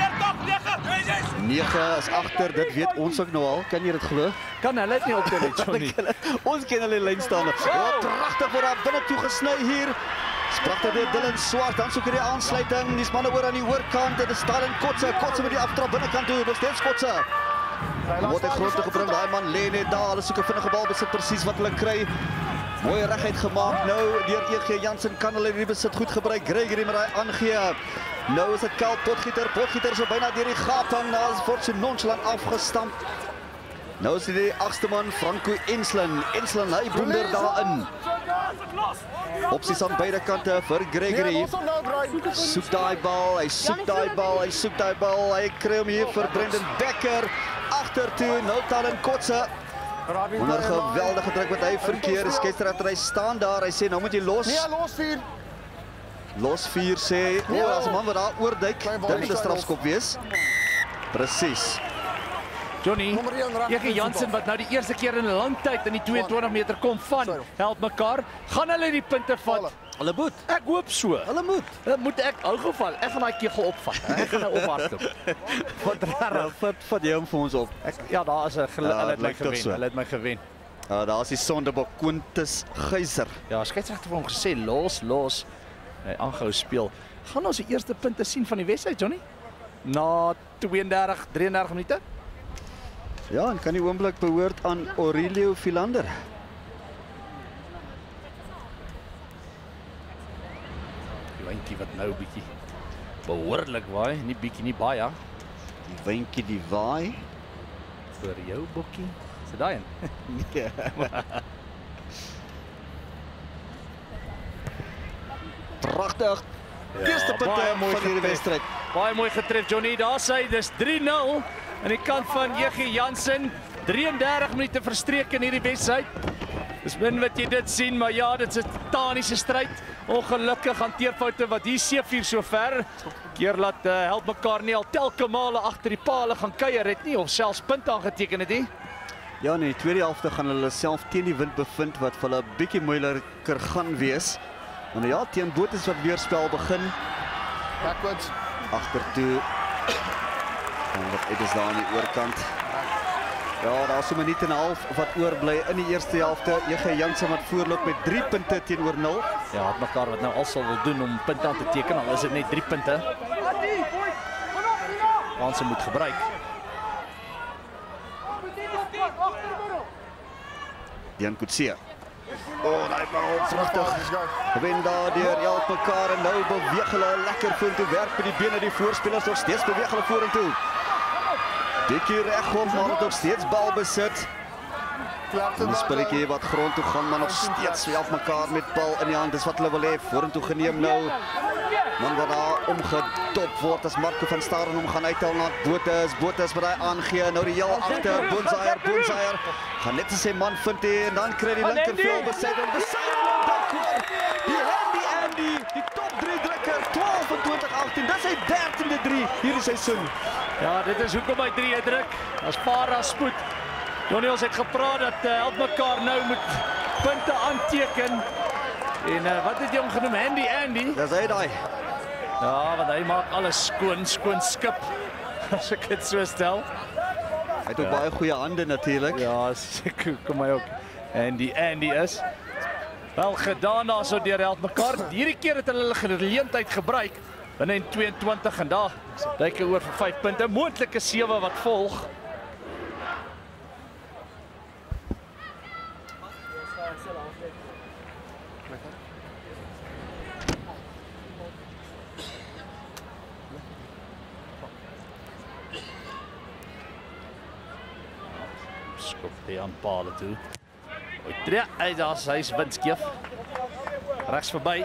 9 is agter, dit weet ons ook nou al. Kan jy dit glo? Kan hulle dit nie optel nie, Johnny? Ons ken hulle in lyn staan. Ja, pragtig word daar binne toe gesny hier. Spragtig deur Dylan Swart, dan soek hy die aansluiting. Dis manne oor aan die oorkant. Dit is Tylen Kotse met die aftrap binnekant toe. Nog steeds Kotse. Word hy grond toe gebring. Daai man lê net daar. Hulle soek 'n vinnige bal, besit presies wat hulle kry. Mooi reguit gemaak. Nou deur EG Jansen kan hulle die besit goed gebruik. Gregory met daai aangee. Nou is dit Kel Potgieter so byna deur die gaping. Daar is Fort so nonchalant afgestamp. Nou is dit die 8ste man Franco Enslan. Enslan hy boender daarin. Opsies aan beide kante vir Gregory. Nee, los hom nou, draai. Soek daai bal, hy soek daai bal, hy soek daai bal. Hy kry hom hier vir Brendan Becker. Agtertoe, Noltan en Kotse. Onder geweldige druk wat hy verkeer. Die skeieregter, hy staan daar. Hy sê nou moet jy los. Nee, los 4. Los 4 sê. O, as 'n man wat daar oorduik, dit moet 'n strafskop wees. Presies. Johnny, Nommer 1 reg. J.G. Jansen wat nou die eerste keer in 'n lang tyd in die 22 meter kom van. Help mekaar. Gaan hulle die punte vat? Hulle moet. Ek hoop so. Hulle moet. Dit moet ek in elk geval. Ek gaan daai kegel opvat. Ek gaan nou ophardloop. Wat rarig. Vat jy hom vir ons op. Ja, daar is 'n Ja, hulle het my lyk tog gewen. so. Hulle het my gewen. Daar is die sondebok Quintus Geyser. Ja, skeieregter het hom gesê los. Hy aangehou speel. Gaan ons die eerste punte sien van die wedstryd, Johnny? Na 32, 33 minute? Ja, en kan die oomblik behoort aan Aurelio Philander. Die wyntjie wat nou bietjie behoorlik waai, nie bietjie nie baie. Die wyntjie die waai. Vir jou bokkie. Is dit daai een? Nee. Pragtig. Eerste punte baie mooi van hierdie getref. wedstryd. Baie mooi getref, Johnny. Daar sê dis 3-0 aan die kant van J.G. Jansen. 33 minute verstreek in hierdie wedstryd. Dis min wat jy dit sien, maar ja, dit is 'n titaniese stryd. Ongelukkig hanteerfoute wat hier seevier so ver. Keer laat help mekaar nie al telke male agter die pale gaan kuier het nie of selfs punte aangeteken het nie. Ja, in die tweede helfte gaan hulle self teen die wind bevind wat vir hulle 'n bietjie moeiliker gaan wees. Maar ja, teen Botes wat weer spel begin. Backwards. Agtertoe. En dit is daar aan die oorkant. Ja, daar is so 'n minuut en 'n half wat oorbly in die eerste helfte. J.G. Jansen wat voorloop met 3 punte teenoor 0. Ja, het mekaar wat nou al sal wil doen om punte aan te teken, al is dit net 3 punte. Jansen moet gebruik. Jan Kutsia. Oh, daai bal pragtig. This guy. Gewen daardeur, help mekaar en nou beweeg hulle lekker vorentoe, werk met die bene, die voorspelers nog steeds beweeg hulle vorentoe. Bietjie regop, maar nog steeds balbesit. Clapton. Die spelletjie wat grond toe gaan, maar nog steeds help mekaar met bal in die hand. Dis wat hulle wil hê, vorentoe geneem nou. Man wat daar omgedop word as Marco van Staden hom gaan uithaal na Botes wat hy aangee. Nou die heel agter, Bonsayer. Gaan net sy man vind hier en dan kry die linkerveld besit en besit hom daarvoor. Die Andy, die top 3 drukker, 12 van 2018. Dis sy 13de 3 hierdie seisoen. Ja, dit is hoekom hy 3 druk. As para spoed. Johnny, ons het gepraat dat help mekaar nou moet punte aanteken. En wat het jy hom genoem? Andy? Dis hy daai. Ja, want hy maak alles skoon skip. As ek dit so stel. Hy het ook baie goeie hande natuurlik. Ja, seker kom my ook. Andy is wel gedaan daar so deur help mekaar. Hierdie keer het hulle geleentheid gebruik binne in 22 en daar duik hy oor vir 5 punte. Moontlike 7 wat volg. Skop die aan pale toe. Ja, hy is windskeef. Regs verby.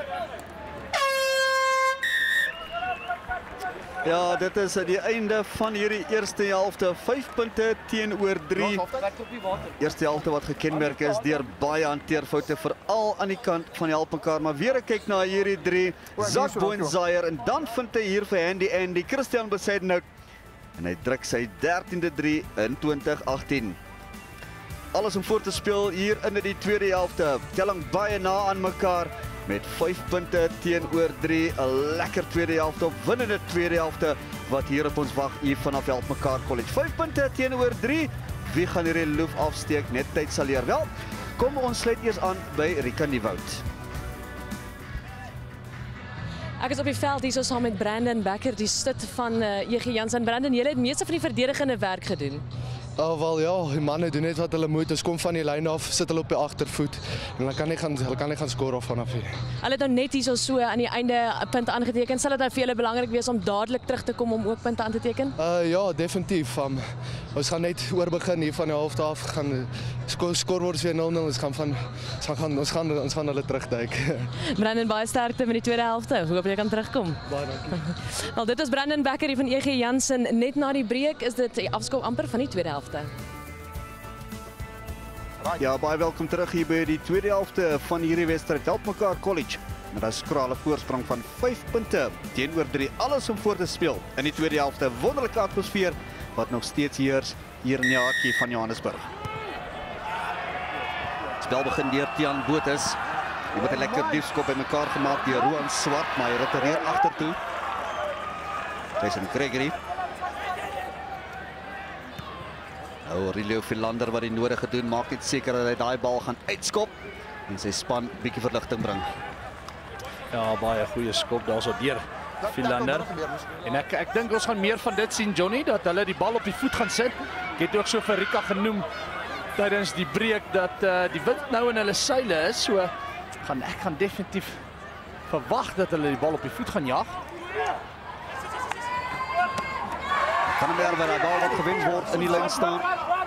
Ja, dit is die einde van hierdie eerste helfte. 5 punte teenoor 3. Eerste helfte wat gekenmerk is deur baie hanteerfoute, veral aan die kant van die help mekaar. Maar weer 'n kyk na hierdie 3. Zak Bonsayer en dan vind hy hier vir Andy Christian Besaidnout. En hy druk sy 13de 3 in 2018. Alles om voor te speel hier in die tweede helfte. Telling baie na aan mekaar met 5 punte teenoor 3. 'n Lekker tweede helfte, opwindende tweede helfte wat hier op ons wag hier vanaf Help Mekaar College. 5 punte teenoor 3. Wie gaan hierdie loop afsteek? Net tyd sal leer. Wel, kom ons sluit eers aan by Rika Nieuwoud. Ek is op die veld hier saam met Brandon Becker, die stit van J.G. Jansen. Brandon, jy het meeste van die verdedigende werk gedoen. Wel ja, die manne doen net wat hulle moet. Ons kom van die lyn af, sit hulle op die agtervoet en hulle kan nie gaan score af vanaf hier. Hulle het nou net hier so aan die einde 'n punt aangeteken. Sal dit nou vir julle belangrik wees om dadelik terug te kom om ook punte aan te teken? Ja, definitief. Ons gaan net oorbegin hier van die helfte af. Gaan score word weer 0-0. Ons gaan hulle terugduik. Brandon, baie sterkte met die tweede helfte. Hoop jy kan terugkom. Baie dankie. Wel, dit is Brandon Becker hier van EG Jansen. Net na die breek is dit die afskop amper van die tweede helfte. Ja, baie welkom terug hier by die tweede helfte van hierdie wedstryd. Help mekaar College met 'n skrale voorsprang van 5 punte teenoor 3. Alles om voor te speel in die tweede helfte. Wonderlike atmosfeer wat nog steeds heers hier in die hartjie van Johannesburg. Spel begin deur Tiaan Botha. Hy het 'n lekker diefskop bymekaar gemaak deur Roan Swart, maar hy retireer agtertoe. Jason Gregory. Aurelio Philander wat die nodige doen, maak net seker dat hy daai bal gaan uitskop en sy span bietjie verligting bring. Ja, baie goeie skop daarso deur Philander. En ek dink ons gaan meer van dit sien, Johnny, dat hulle die bal op die voet gaan sit. Ek het ook so vir Rika genoem tydens die breek dat die wind nou in hulle seile is, so ek gaan definitief verwag dat hulle die bal op die voet gaan jag. Van der Merwe, die bal wat gewen word in die lyn staan.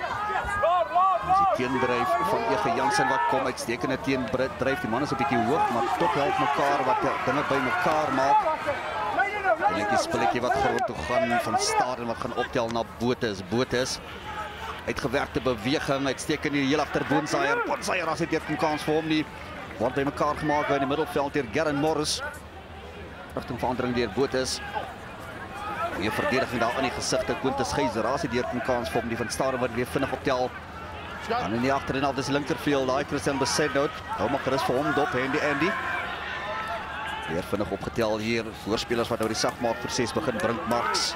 Die teendryf van EG Jansen wat kom, uitstekende teendryf. Die man is 'n bietjie hoog, maar tot help mekaar wat dinge by mekaar maak. En die spelletjie wat grond toe gaan van Staden wat gaan optel na Botha. Uitgewerkte beweging, uitstekend hier heel agter Bonsaier as dit geen kans vir hom nie. Word by mekaar gemaak in die middelveld deur Garen Morris. Rigting verandering deur Botha. Die verdediging daar in die gesigte, Quintus Geyser, daar is die deur kans vir hom, die van Staden wat weer vinnig optel. En in die agterin al dis linkerveld, daai Christian Besaidnout. Hou maar gerus vir hom dop, Andy. Weer vinnig opgetel hier, voorspelers wat nou die sagmaakproses begin bring, Marks.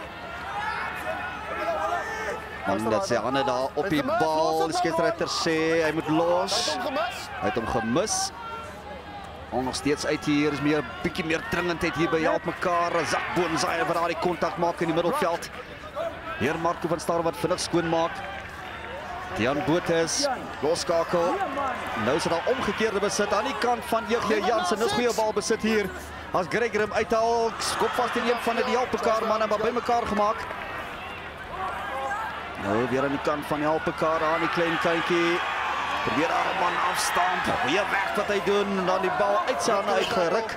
Man dat sy hande daar op die bal, die skeieregter sê hy moet los. Hy het hom gemis. Nog steeds uit hier, is bietjie meer dringendheid hier by help mekaar. Zak Bonsaier wat daar die kontak maak in die middelveld. Hier Marco van Staden wat vinnig skoon maak. Tiaan Botha, loskakel. Nou is dit al omgekeerde besit aan die kant van EG Jansen. Dis goeie bal besit hier. As Gregory hom uithaal, skop vas in een van die help mekaar manne maar by mekaar gemaak. Nou weer aan die kant van die help mekaar aan die klein kykie. Probeer daar 'n man afstaan. Goeie werk wat hy doen en dan die bal uit sy hande uitgeruk.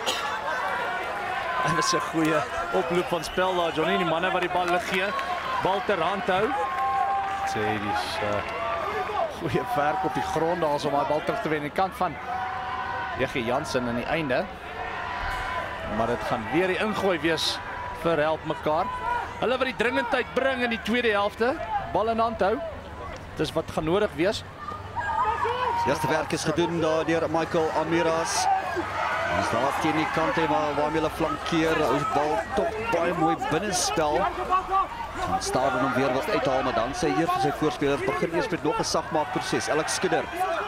Dit is 'n goeie oploop van spel daar, Johnny. Die manne wat die bal gee, bal ter hand hou. Sê dis goeie werk op die grond daar om daai bal terug te wen aan die kant van EG Jansen aan die einde. Maar dit gaan weer die ingooi wees vir help mekaar. Hulle wat die dringendheid bring in die tweede helfte, bal in hand hou. Dis wat gaan nodig wees. Die eerste werk is gedoen daar deur Michael Amiras. Dis daar teen die kant waarmee hulle flankeer. Ou bal tog baie mooi binnespel. Dan Staden hom weer wil uithaal, maar dan sê hier vir sy voorspelers begin eers met nog 'n sagmaakproses. Alex Skudder.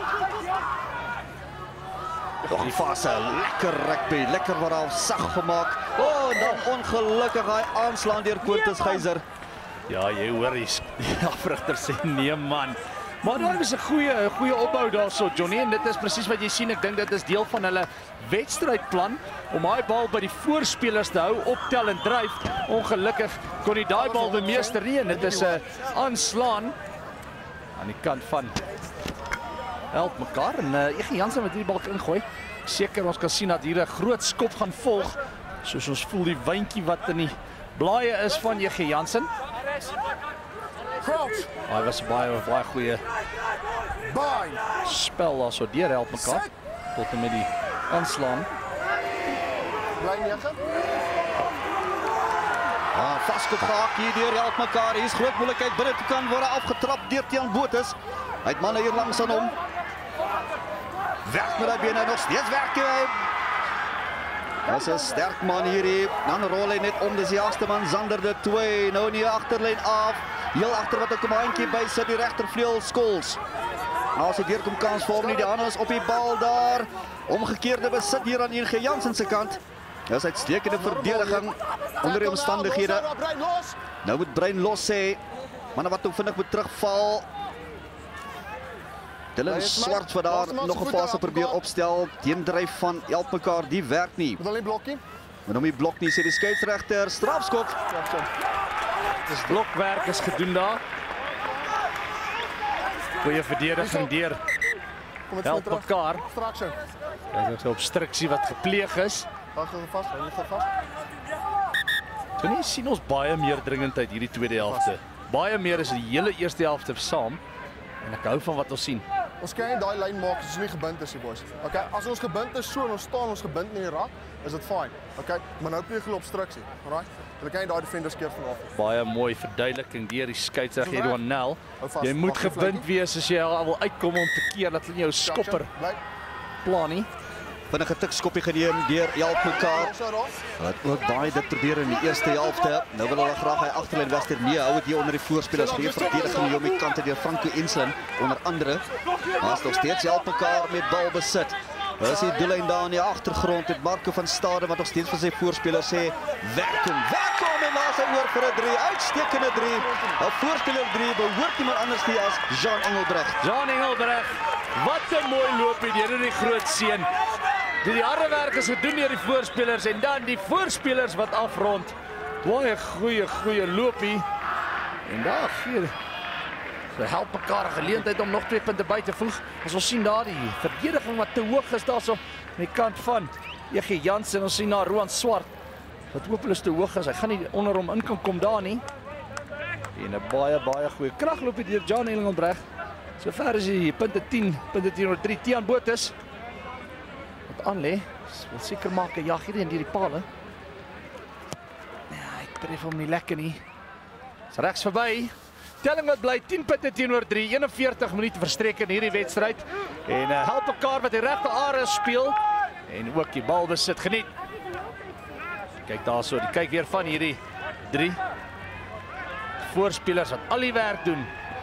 Nog 'n fase, lekker rugby, lekker wat daar sag gemaak. Dan ongelukkig hy aanslaan deur Quintus Geyser. Ja, jy hoor die afrigter sê nee man. Maar daar is 'n goeie opbou daarso, Johnny, en dit is presies wat jy sien. Ek dink dit is deel van hulle wedstrydplan om daai bal by die voorspelers te hou, optel en dryf. Ongelukkig kon hy daai bal bemeester nie. Dit is 'n aanslaan aan die kant van help mekaar en EG Jansen wat hierdie bal ingooi. Seker ons kan sien dat hier 'n groot skop gaan volg. Soos ons voel die wyntjie wat in die blaaie is van EG Jansen. Hy was baie goeie spel daar so deur help mekaar tot en met die aanslaan. Bly 9. Vaskop gehak hier deur help mekaar. Hier is groot moontlikheid binne toe kan word afgetrap deur Tiaan Botha. Hy het manne hier langs aan hom. Werk met daai bene nog steeds werk hy. Dis 'n sterk man hierdie. Dan rol hy net om, dis die agste man Zander de Toey. Nou nie agterlyn af. Heel agter wat 'n komandjie by sit die regtervleuel Skols. As hy deurkom kans vir hom nie, die ander is op die bal daar. Omgekeerde besit hier aan EG Jansen se kant. Dis uitstekende verdediging onder die omstandighede. Nou moet Brein los sê. Manne wat toe vinnig moet terugval. Dylan Swart wat daar nog 'n fase probeer opstel. Teendryf van help mekaar, die werk nie. Moet alleen blokkie. Maar om die blok nie, sê die skeieregter, strafskop. Dis blokwerk is gedoen daar. Goeie verdediging deur. Kom dit Help terug. mekaar. Straks in. Kyk nou obstruksie wat gepleeg is. Hou gou vas, hou gou vas. Toe nie sien ons baie meer dringendheid hierdie tweede helfte. Baie meer is die hele eerste helfte saam. En ek hou van wat ons sien. Ons kan nie daai lyn maak as ons nie gebind is, boys. Okay, as ons gebind is so en ons staan ons gebind in die rak, is dit fyn. Okay, maar nou pleeg hulle obstruksie. Alraai. Hulle kan nie daai defenders keer vanaf. Baie mooi verduideliking deur die skeieregter Edouard Nel. Hou vas, Jy moet mag nie gebind vlek nie. wees as jy al wil uitkom om te keer dat hulle jou skopper Bly. plan nie. Vinnige tikskoppie geneem deur help mekaar. Ons nou daar. Wat ook baie dit probeer in die eerste helfte. Nou wil hulle graag hy agterlyn wester. Nee, hou dit hier onder die voorspelers. Goeie verdediging hier om die kante deur Franco Ensling onder andere. Maar is nog steeds help mekaar met balbesit. Daar is die doellyn daar in die agtergrond met Marco van Stade wat nog steeds vir sy voorspeler sê werk hom en laat hy oor vir 'n 3. Uitstekende 3. 'n Voorspeler 3 behoort niemand anders nie as Jean Engelbrecht. Jean Engelbrecht, wat 'n mooi loopie deur die groot seun. Die harde werk is gedoen deur die voorspelers en dan die voorspelers wat afrond. Baie goeie loopie. En daar gee so help mekaar 'n geleentheid om nog 2 punte by te voeg. As ons sien daar die verdediging wat te hoog is daarso aan die kant van EG Jansen. Ons sien daar Roan Swart wat hopeloos te hoog is. Hy gaan nie onder hom in kan kom daar nie. En 'n baie goeie kragloopie deur Jean Engelbrecht. Sover is die punte 10 oor 3 Tiaan Botha wat aan lê. Wil seker maak hy jag hierdie in die palle. Nee, hy tref hom nie lekker nie. Is regs verby. Telling wat bly 10 punte teenoor 3, 41 minute verstrek in hierdie wedstryd. En help mekaar wat die regte are speel en ook die bal besit geniet. Kyk daarso, die kyk weer van hierdie 3 voorspelers wat al die werk doen.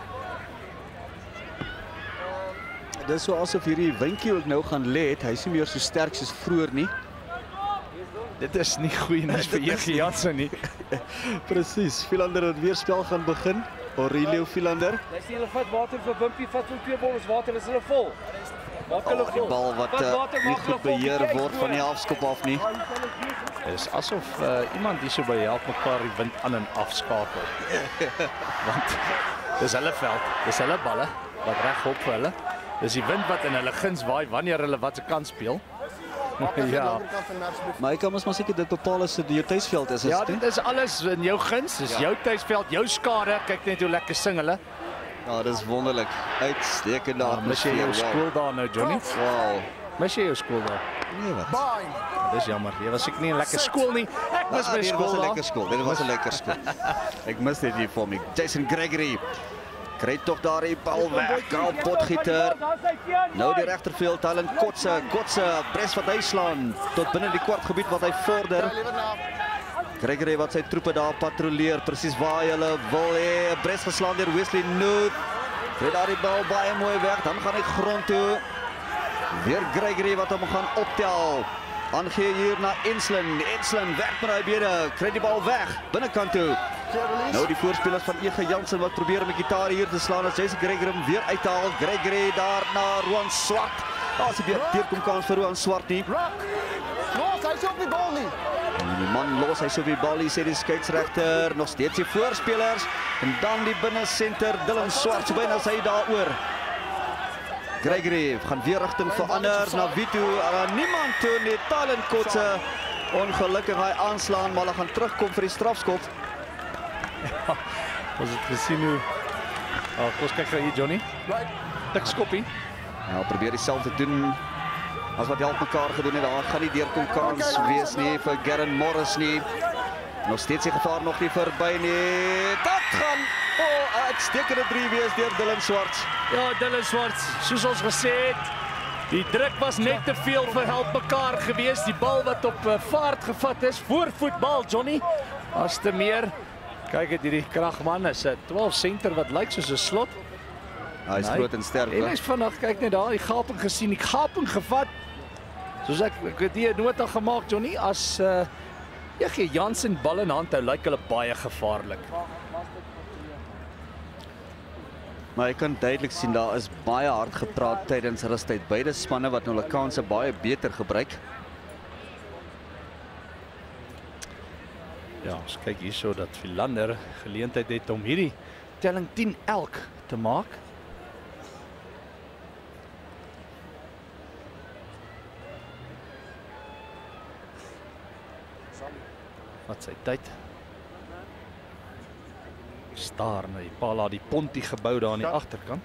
Dit is so asof hierdie windjie ook nou gaan lê het. Hy is nie meer so sterk soos vroeër nie. Dit is nie goeie nuus vir EG Jansen nie. Presies. Philander het weer spel gaan begin. Aurelio Philander. Jy sien hulle vat water vir Wimpie, vat hom 2 bolle water, is hulle vol. Maak hulle Die vol. bal wat Vat water, nie maak hulle goed vol. beheer Kyk, word van die halfskop af nie. Het is asof iemand hier so by help mekaar die wind aan en afskakel. Want dis hulle veld, dis hulle balle wat regop vir hulle. Dis die wind wat in hulle guns waai wanneer hulle wat se kant speel. Ja. Maar ek kan mos maar seker dit bepaal as dit jou tuisveld is. Ja, dit is alles in jou guns. Dis jou tuisveld, jou skade. Kyk net hoe lekker sing hulle. Ja, dis wonderlik. Uitstekende Mis jy jou skool daar nou, Johnny? Wow. Mis jy jou skool daar? Nee, wat? Bang. Dis jammer. Jy was ek nie 'n lekker skool nie. Ek mis my Dit was skool 'n daar. lekker skool. Dit was 'n lekker skool. Ek mis dit hier vir my. Jason Gregory kry tog daar die bal weg. Karl Potgieter. Nou die regterveld, Talent Kotse, Bres wat hy slaan tot binne die kwartgebied wat hy vorder. Gregory wat sy troepe daar patrolleer, presies waar hy hulle wil hê. Bres geslaan deur Wesley Noot. Kry daar die bal baie mooi weg, dan gaan hy grond toe. Weer Gregory wat hom gaan optel. Aangee hier na Ensling. Ensling werk met hy bene, kry die bal weg, binnekant toe. Nou die voorspelers van EG Jansen wat probeer om die gitaar hier te slaan as Jason Gregory hom weer uithaal. Gregory daar na Roan Swart. Daar is die deurkom kans vir Roan Swart nie. Los, hy is op die bal nie. En die man los, hy is op die bal, hier sê die skeieregter. Nog steeds die voorspelers. En dan die binnesenter, Dylan Swart, so byna is hy daaroor. Gregory gaan weer rigting verander na wie toe? Niemand toe nie. Talent Kotse. Ongelukkig hy aanslaan, maar hulle gaan terugkom vir die strafskop. Ons het gesien hoe kom ons kyk gou hier, Johnny. Tik skoppie. Ja, probeer dieselfde doen as wat help mekaar gedoen het. Daar gaan nie deurkom kans wees nie vir Garen Morris nie. Nog steeds die gevaar nog nie verby nie. Dat gaan uitstekende 3 wees deur Dylan Swart. Ja, Dylan Swart, soos ons gesê het, die druk was net te veel vir help mekaar gewees. Die bal wat op vaart gevat is, voorvoetbal, Johnny. As te meer. Kyk het hierdie kragman is 'n 12 senter wat lyk soos 'n slot. Hy is groot en sterk. En hy's vinnig, kyk net daar, die gaping gesien, die gaping gevat. Soos ek het hier 'n nota gemaak, Johnny, as EG Jansen bal in hand hou, lyk hulle baie gevaarlik. Maar jy kan duidelik sien daar is baie hard gepraat tydens rustyd. Beide spanne wat hulle kanse baie beter gebruik. Ja, ons kyk hierso dat Philander geleentheid het om hierdie telling 10 elk te maak. Wat sy tyd? Staar na die Pala, die Ponty gebou daar aan die agterkant.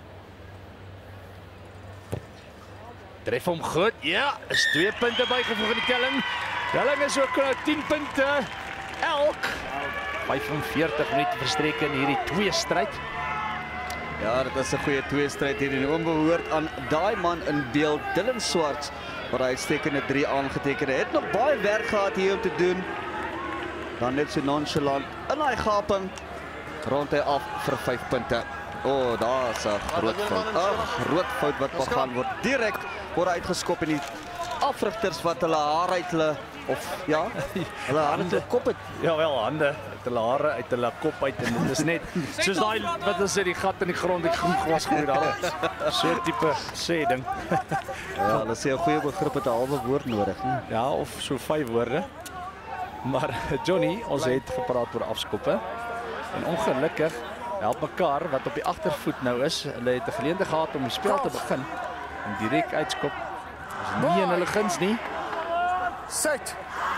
Tref hom goed. Ja, is 2 punte bygevoeg in die telling. Telling is ook 10 punte elk. 45 minute verstreke in hierdie tweestryd. Ja, dit is 'n goeie tweestryd hier en onbehoort aan daai man in beeld, Dylan Swarts, wat hy uitstekende 3 aangeteken het. Het nog baie werk gehad hier om te doen. Dan net so nonchalant in daai gaping rond hy af vir 5 punte. O, daar's 'n groot fout. 'n groot fout wat begaan word. Direk word uitgeskop en die afrigters wat hulle hare uit hulle of ja, hulle hande kop het. Ja wel, hande uit hulle hare, uit hulle kop uit en dit is net soos daai wat hulle sê die gat in die grond, die groen gras groei daar. So tipe sê ding. Ja, hulle sê 'n goeie begrip het 'n halwe woord nodig, nie? Ja, of so 5 woorde. Maar Johnny, ons het gepraat oor afskoppe. En ongelukkig help mekaar wat op die agtervoet nou is. Hulle het 'n geleentheid gehad om die spel te begin en direk uitskop. Is nie in hulle guns nie. Set.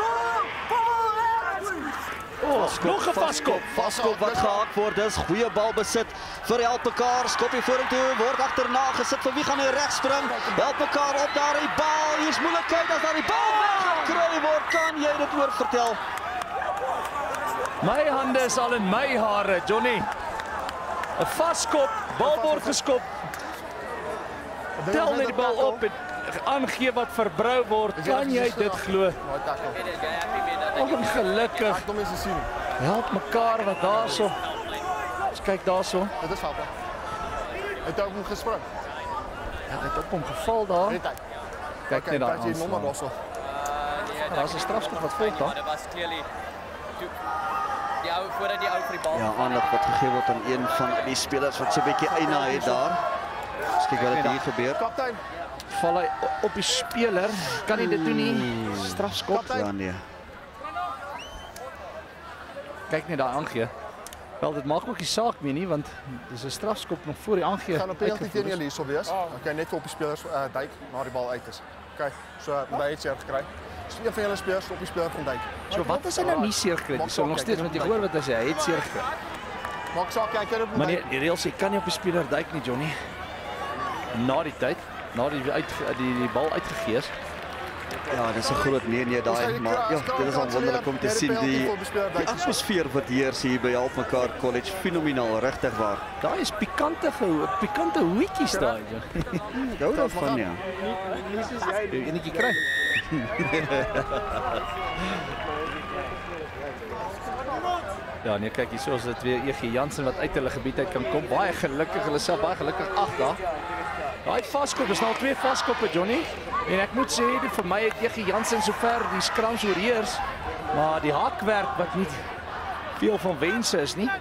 Nog 'n vaskop. Vaskop wat gehaak word. Dis goeie balbesit vir help mekaar. Skoppie vorentoe word agterna gesit. Vir wie gaan hy reg spring? Help mekaar op daar die bal. Hier's moeilikheid as daar die bal weggekry word. Kan jy dit oor vertel? My hande is al in my hare, Johnny. 'n Vaskop, bal word geskop. Tel net die bal op en aangee wat verbrou word. Kan jy dit glo? Ongelukkig. Ek kom eens sien. Help mekaar wat daarso. Ons kyk daarso. Dit is help. Het ook hom gespring. Ja, het op hom geval daar. Net hy. Kyk net daar. Kyk jy nommer daarso. Daar's 'n strafskop wat volg daar. Dit was clearly die ou voordat die ou vir die bal. Ja, aandag wat gegee word aan een van die spelers wat so 'n bietjie eina het daar. Ons kyk wat hier gebeur. Kaptein. Val hy op die speler. Kan hy dit doen nie? Strafskop. Ja, nee. Kyk net daar aangee. Wel, dit maak ook die saak meer nie, want dis 'n strafskop nog voor die aangee. Gaan op penalty teen julle hierso wees. Okay, net op die spelers duik na die bal uit is. Okay, so by het seer gekry. So een van julle spelers op die speler van duik. So wat as hy nou nie seer gekry het nie? So nog steeds met jy hoor wat hy sê, hy het seer gekry. Maak saak, jy kan op Maar nee, die reël sê kan nie op die speler duik nie, Johnny. Na die tyd, na die bal uitgegee is. Ja, dis 'n groot nee daai, maar ja, dit is al wonderlik om te sien die atmosfeer wat heers hier by Help Mekaar College, fenomenaal, regtig waar. Daar is pikante hoetjies daar. Hou daarvan ja. Jy enetjie kry. Ja, nee, kyk hier is dit weer EG Jansen wat uit hulle gebied uit kan kom. Baie gelukkig, hulle self baie gelukkig agter. Daai vaskop is nou 2 vaskoppe, Johnny. En ek moet sê, vir my het EG Jansen sover die skrams oorheers, maar die hakwerk wat nie veel van wense is nie.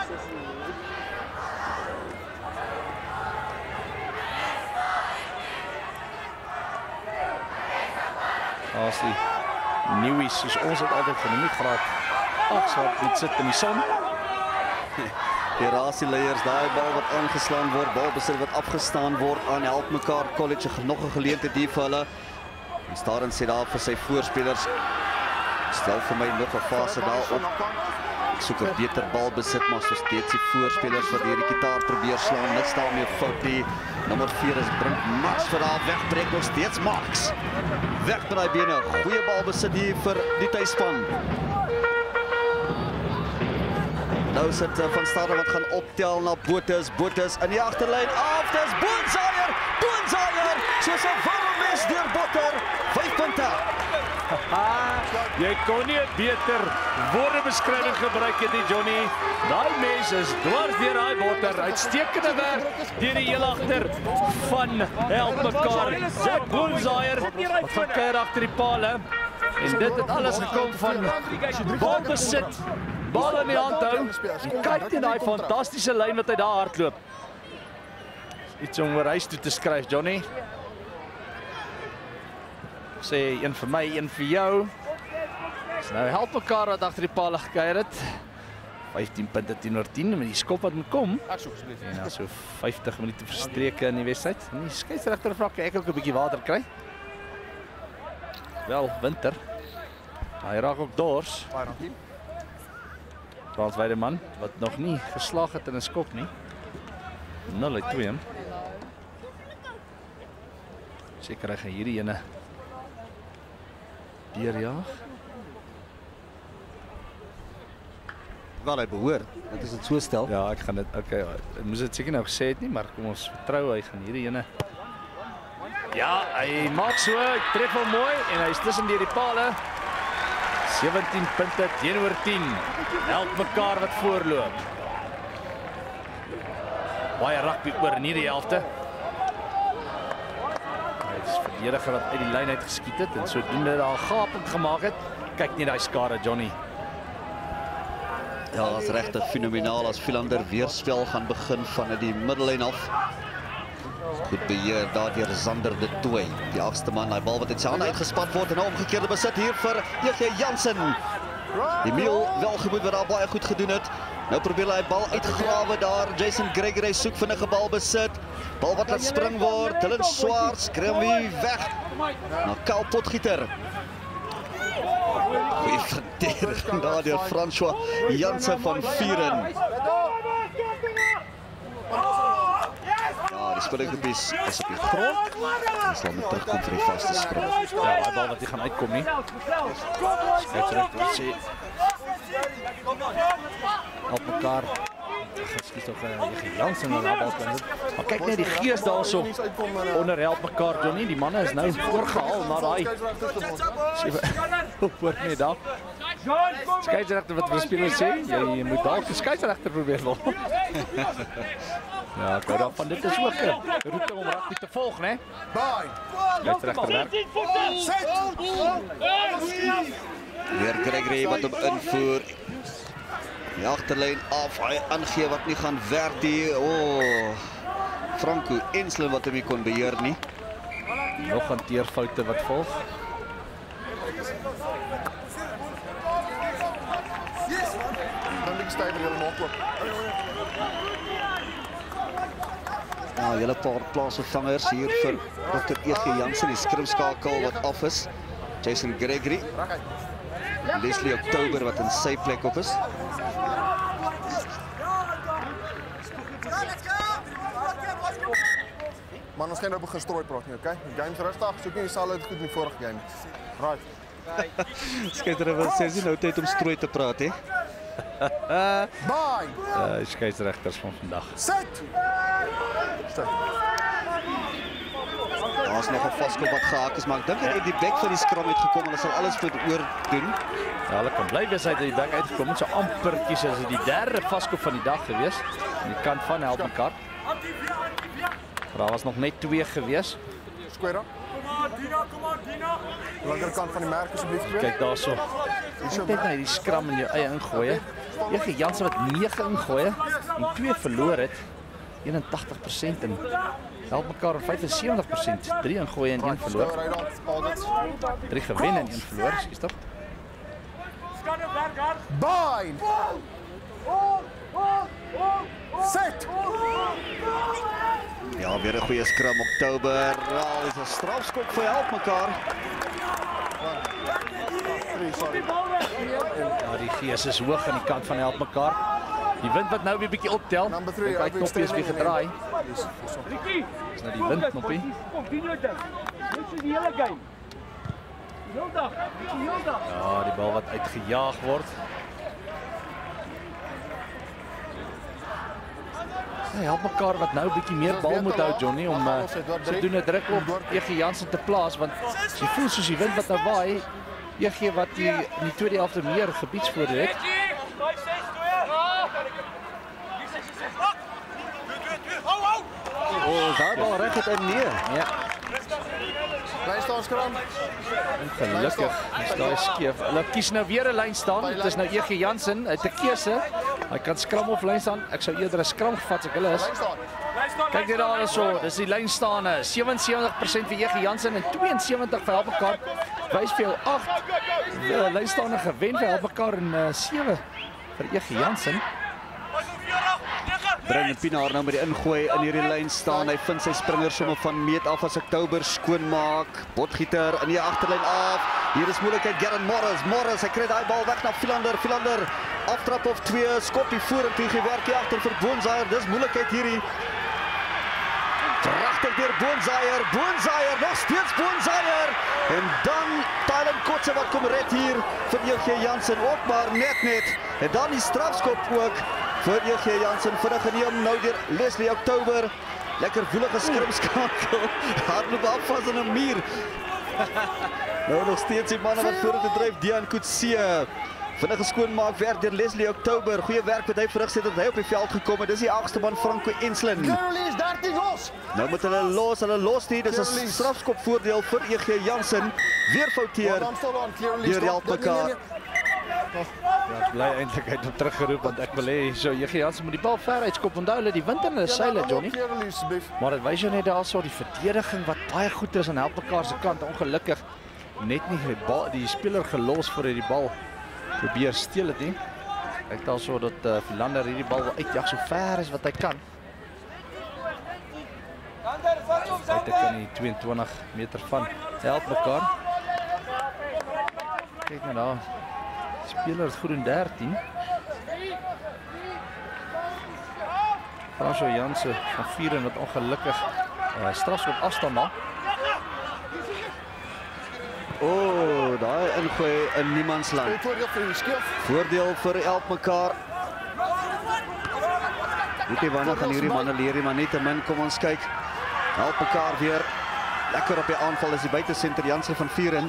As die nuwies, soos ons het altyd genoem, het graad 8 wat moet sit in die son. Die rasieleiers, daai bal wat aangeslaan word, balbesit wat afgestaan word aan Help Mekaar College, nog 'n geleentheid hier vir hulle. En Staren sê daar vir sy voorspelers, stel vir my nog 'n fase daarop. Ek soek 'n beter balbesit, maar so steeds die voorspelers wat hierdie gitaar probeer slaan, niks daarmee fout nie. Nommer 4 is Brink Max vir daar wegbreek, nog steeds Max. Weg met daai bene, goeie balbesit hier vir die tuisspan. Nou is dit van Stade wat gaan optel na Botes in die agterlyn af, dis Boonzaier, soos 'n warmes deur Botter, 5 punte. Jy kon nie 'n beter woordebeskrywing gebruik het nie, Johnny. Daai mens is dwars deur daai Botter, uitstekende werk deur die heel agter van Help Mekaar. Jack Boonzaier wat gaan kuier agter die paal, en dit het alles gekom van balbesit. Bal in die hand hou. En kyk net daai fantastiese lyn wat hy daar hardloop. iets om oor huis toe te skryf, Johnny. Sê een vir my, een vir jou. So nou help mekaar wat agter die paal gekuier het. 15 punte teenoor 10 met die skop wat moet kom. Ek soek asseblief. Ja, so 50 minute verstreke in die wedstryd. Die skeieregter vra ek ook 'n bietjie water kry. Wel winter. Hy raak ook dors. Baie dankie. Frans Weideman wat nog nie geslaag het in 'n skop nie. 0-2. Seker hy gaan hierdie ene deurjaag. Wel hy behoort. Dit is dit so stel. Ja, ek gaan dit okay, ek moes dit seker nou gesê het nie, maar kom ons vertrou hy gaan hierdie ene. Ja, hy maak so, hy tref hom mooi en hy's tussen deur die pale. 17 punte teenoor 10. Help mekaar wat voorloop. Baie rugby oor in hierdie helfte. Hy is verdediger wat uit die lyn uit geskiet het en sodoende daar gaping gemaak het. Kyk net daai skare, Johnny. Ja, dat is regtig fenomenaal as Philander weer spel gaan begin van die middellyn af. Goed beheer daar deur Zander de Tooi. Die agste man, daai bal wat uit sy hande uitgespat word en 'n omgekeerde besit hier vir J.G. Jansen. Emil Welgemoed wat daar baie goed gedoen het. Nou probeer hy bal uitgrawe daar. Jason Gregory soek vinnige bal besit. Bal wat laat spring word. Dylan Swarts kry hom weg. Na Kyle Potgieter. Goeie verdediging daar deur François Jansen van Vuren. Ja, die spelgroep is op die grond. Hy sal moet terugkom vir die vaste sprong. Ja, daai bal wat hy gaan uitkom nie. Skeieregter sê op mekaar. Geskiet tog J.G. Jansen na die bal kan. Maar kyk net die gees daarso. Onder help mekaar Johnny. Die manne is nou voorgehaal na daai. Hoor net daar. Skeieregter wat vir spelers sê, jy moet dalk die skeieregter probeer wil. Ja, ek hou daarvan. Dit is ook 'n roete om rugby te volg, né? Skeieregter werk. Weer Gregory wat hom invoer. Die agterlyn af, hy aangee wat nie gaan werk nie. Oh, Franco Ensler wat hom nie kon beheer nie. Nog hanteerfoute wat volg. Dan die stywer helemaal oop. Ja, hele paar plaasvervangers hier vir Dr. J.G. Jansen, die skrimskakel wat af is. Jason Gregory. Leslie Oktober wat in sy plek op is. Man, ons gaan nou begin strooi praat nie, okay? Die game's rustig, soek nie dieselfde goed in die vorige game. Right. Skeieregter wil sê nou tyd om strooi te praat, hè? Bye. Die skeieregters van vandag. Sit. Daar's nog 'n vaskop wat gehaak is, maar ek dink hy het die bek van die skram uitgekom en hulle sal alles moet oordoen. Ja, hulle kan bly wees hy het die bek uitgekom. Dit so ampertjies as die derde vaskop van die dag gewees. Aan die kant van help mekaar. Daar was nog net 2 gewees. Square. Kom maar, Dina. Linkerkant van die merk asseblief twee. Kyk daarso. Kyk net na die skram in jou eie ingooi. J.G. Jansen wat 9 ingooi en 2 verloor het. 81% en help mekaar 75%. 3 ingooi en 1 verloor. 3 gewen en 1 verloor, is tog? Bind. Set. Ja, weer 'n goeie skram Oktober. Wel, dis 'n strafskop vir help mekaar. Ja, die gees is hoog aan die kant van help mekaar. Die wind wat nou weer bietjie optel. Hy knoppie is weer gedraai. Dis nou die windknoppie. Kom, doen jou ding. Dit is die hele game. Heeldag, heeldag. Ja, die bal wat uitgejaag word. Hy help mekaar wat nou 'n bietjie meer bal moet hou Johnny om sodoende druk op J.G. Jansen te plaas want jy voel soos die wind wat nou waai. J.G. wat in die tweede helfte meer gebiedsvoordeel het. Oh, daar bal reg het in nee. Ja. Lyn staan skram. Gelukkig is daai skeef. Hulle kies nou weer 'n lyn staan. Dit is nou J.G. Jansen. Hy het 'n keuse. Hy kan skram of lyn staan. Ek sou eerder 'n skram gevat as ek hulle is. Kyk net daar so, dis die lynstaande. 77% vir J.G. Jansen en 72 vir Helpmekaar. Wys vir jou 8 lynstaande gewen vir Helpmekaar en 7 vir J.G. Jansen. Brandon Pinaar nou met die ingooi in hierdie lyn staan. Hy vind sy springers sommer van meet af as Oktober skoonmaak. Botgieter in die agterlyn af. Hier is moeilikheid. Garen Morris, hy kry daai bal weg na Philander. Aftrap of 2, skoppie vorentoe gewerk hier agter vir Boonzaier. Dis moeilikheid hierdie. Pragtig deur Boonzaier, nog steeds Boonzaier. En dan Tylen Kotse wat kom red hier vir J.G. Jansen ook maar net. En dan die strafskop ook vir J.G. Jansen, vinnig geneem nou deur Leslie Oktober. Lekker woelige skrimskakel. Hardloop af vas in 'n muur. Nou nog steeds die manne wat vorentoe dryf, Dean Coetzee. Vinnige skoonmaak werk deur Leslie Oktober. Goeie werk wat hy verrig dat hy op die veld gekom het. Dis die 8ste man Franco Enslin. Caroline 13 los. Nou moet hulle los nie. Dis 'n strafskop voordeel vir J.G. Jansen. Weer fouteer deur Helpmekaar. Ja, ek bly eintlik uit om teruggeroep want ek wil hê so J.G. Jansen moet die bal ver uitskop. Onthou hulle die wind in hulle seile, Johnny. Maar dit wys jou net daarso die verdediging wat baie goed is aan Helpmekaar se kant. Ongelukkig net nie die speler gelos voor hy die bal probeer steel het nie. Kyk daarso dat Philander hierdie bal wil uitjag so ver as wat hy kan. Hy kan die 22 meter van Helpmekaar. Kyk nou daar. Speler is goed in 13. François Jansen van 4 wat ongelukkig strafskop afstand maak. Daai ingooi in niemandsland. Voordeel vir Helpmekaar. Weet jy wanneer gaan hierdie manne leer, maar nietemin kom ons kyk. Helpmekaar weer lekker op die aanval is die buitesenter Jansen van 4.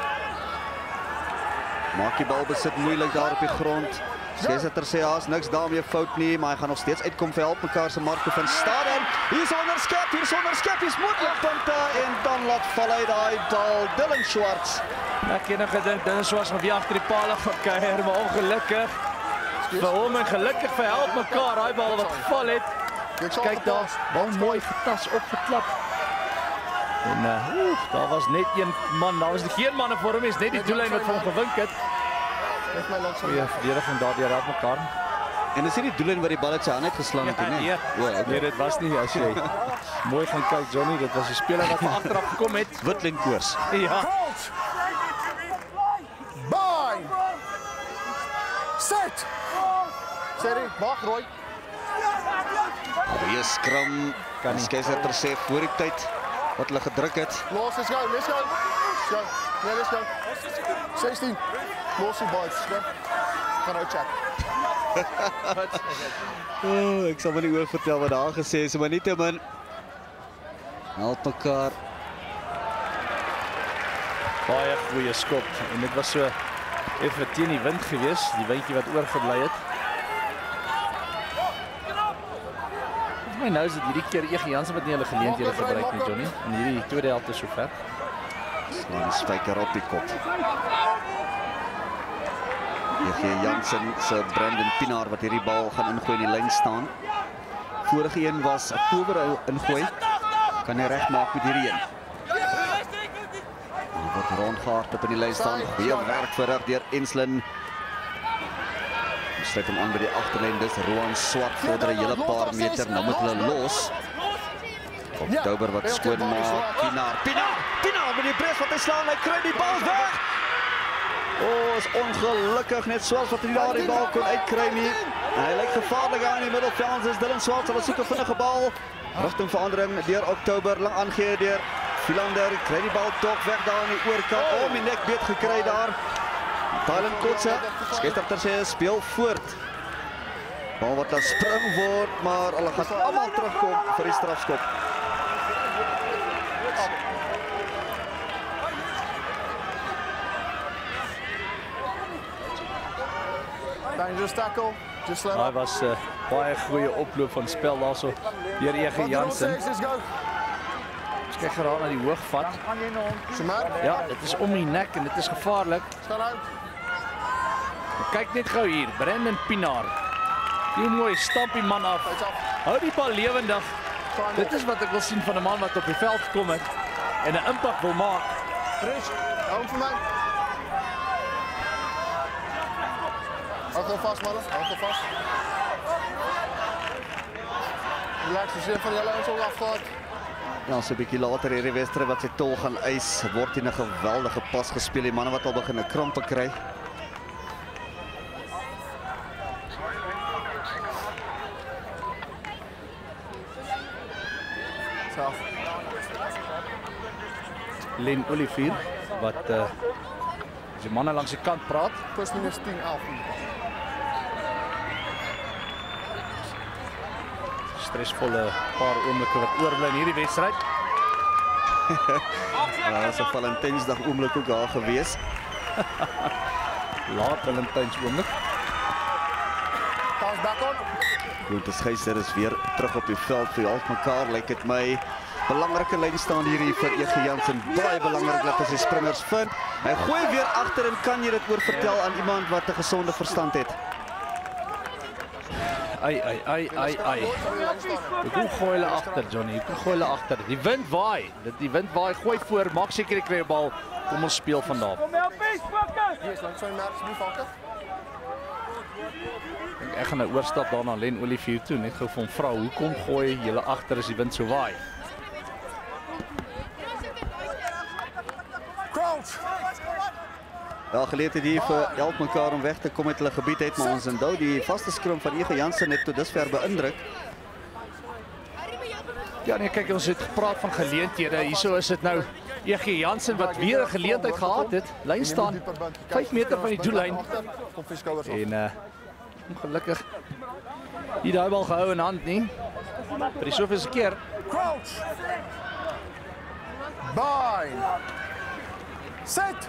Maak die bal besit moeilik daar op die grond. Skesitter sê haas niks daarmee fout nie, maar hy gaan nog steeds uitkom vir Helpmekaar se Marco van Staden. Hier's onderskep, hier's moontlik punte en dan laat val hy daai bal Dylan Schwartz. Ek het nog gedink Dylan Schwartz gaan weer agter die paal gaan kuier, maar ongelukkig vir hom en gelukkig vir Helpmekaar daai bal wat geval het. Kyk daar, bal mooi getas opgeklap. En daar was net een man, daar was geen manne voor hom, is net die doellyn wat vir hom gewink het. Goeie verdediging daar deur Helpmekaar. En dis nie die doellyn waar die bal uit sy hand uitgeslaan het nie. Nee, dit was nie as jy mooi gaan kyk, Johnny, dit was 'n speler wat van agteraf gekom het. Witlyn koers. Ja. Bye. Set. Sorry, wag Roy. Goeie skram. Kan Skesitter sê voor die tyd wat hulle gedruk het. Los, let's go. Let's go. 16. Los die boys. Gaan nou check. Ek sal wel nie oor vertel wat daar gesê is, maar nietemin Helpmekaar. Baie goeie skop en dit was so effe teen die wind gewees, die windjie wat oorgebly het. My nou is dit hierdie keer J.G. Jansen wat nie hulle geleenthede gebruik nie, Johnny, in hierdie tweede helfte sover. Slaan die spyker op die kop. J.G. Jansen se Brandon Pinaar wat hierdie bal gaan ingooi in die lyn staan. Vorige een was Oktober ingooi. Kan hy regmaak met hierdie een. Hy word rondgehardloop in die lyn staan. Goeie werk verrig deur Enslin. Sluit hom aan by die agterlyn. Dis Roan Swart vorder 'n hele paar meter. Nou moet hulle los. Oktober wat skoon maak. Pinaar met die bres wat hy slaan. Hy kry die bal weg. Is ongelukkig net Swart wat hy daar die bal kon uitkry nie. En hy lyk gevaarlik aan in die middelveld. Dis Dylan Swart sal soek 'n vinnige bal. Rigtingverandering deur Oktober lang aangee deur Philander. Kry die bal tog weg daar aan die oorkant. Om die nekbeet gekry daar. Tylen Kotse. Skesitter sê speel voort. Bal wat dan spring word, maar hulle gaan almal terugkom vir die strafskop. Dangerous tackle. Just let Hy up. was baie goeie oploop van spel daarso deur J.G. Jansen. Let's go. Kyk geraak na die hoogvat. Samar. Ja, dit is om die nek en dit is gevaarlik. Staan nou. Kyk net gou hier, Brandon Pinaar. Die mooi stamp die man af. Hou die bal lewendig Dit is wat ek wil sien van 'n man wat op die veld gekom het en 'n impak wil maak. Chris, hou hem voor mij. Hou gewoon vast, mannen. Hou gewoon vast. Relax, de zin van jullie is al afgehakt. Ja, so 'n bietjie later hierdie wedstryd wat sy tol gaan eis, word hier 'n geweldige pas gespeel. Die manne wat al begin 'n krampe kry. Self. Len Olivier wat die manne langs die kant praat. Plus minus 10, 11. Stresvolle paar oomblikke wat oorbly in hierdie wedstryd. Ja, dat is 'n Valentynsdag oomblik ook daar gewees. Laat Valentyns oomblik. Pass back on. Goed, die scheidsrechter is weer terug op die veld vir Altmekaar, lyk dit my. Belangrike lyn staan hier vir EG Jansen. Baie belangrik dat as die springers vind. Hy gooi weer agter en kan jy dit oor vertel aan iemand wat 'n gesonde verstand het? Ai. Hoe gooi hulle agter, Johnny? Hoe gooi hulle agter? Die wind waai. Die wind waai, gooi voor, maak seker jy kry 'n bal. Kom ons speel vandag. Hier is langs zijn merk, niet vakken. Ek gaan nou oorstap daar na Len Olivier toe, net gou vir hom vra, hoekom gooi julle agter as die wind so waai? Crouch. Ja, geleentheid hier vir Altmekaar om weg te kom uit hulle gebied uit, maar ons onthou die vaste skrum van EG Jansen het tot dusver beïndruk. Ja nee, kyk, ons het gepraat van geleenthede. Hierso is dit nou EG Jansen wat weer 'n geleentheid gehad het. Lyn staan 5 meter van die doellyn. En ongelukkig nie daai bal gehou in hand nie. Vir die soveelste keer. Crouch. Bind. Set.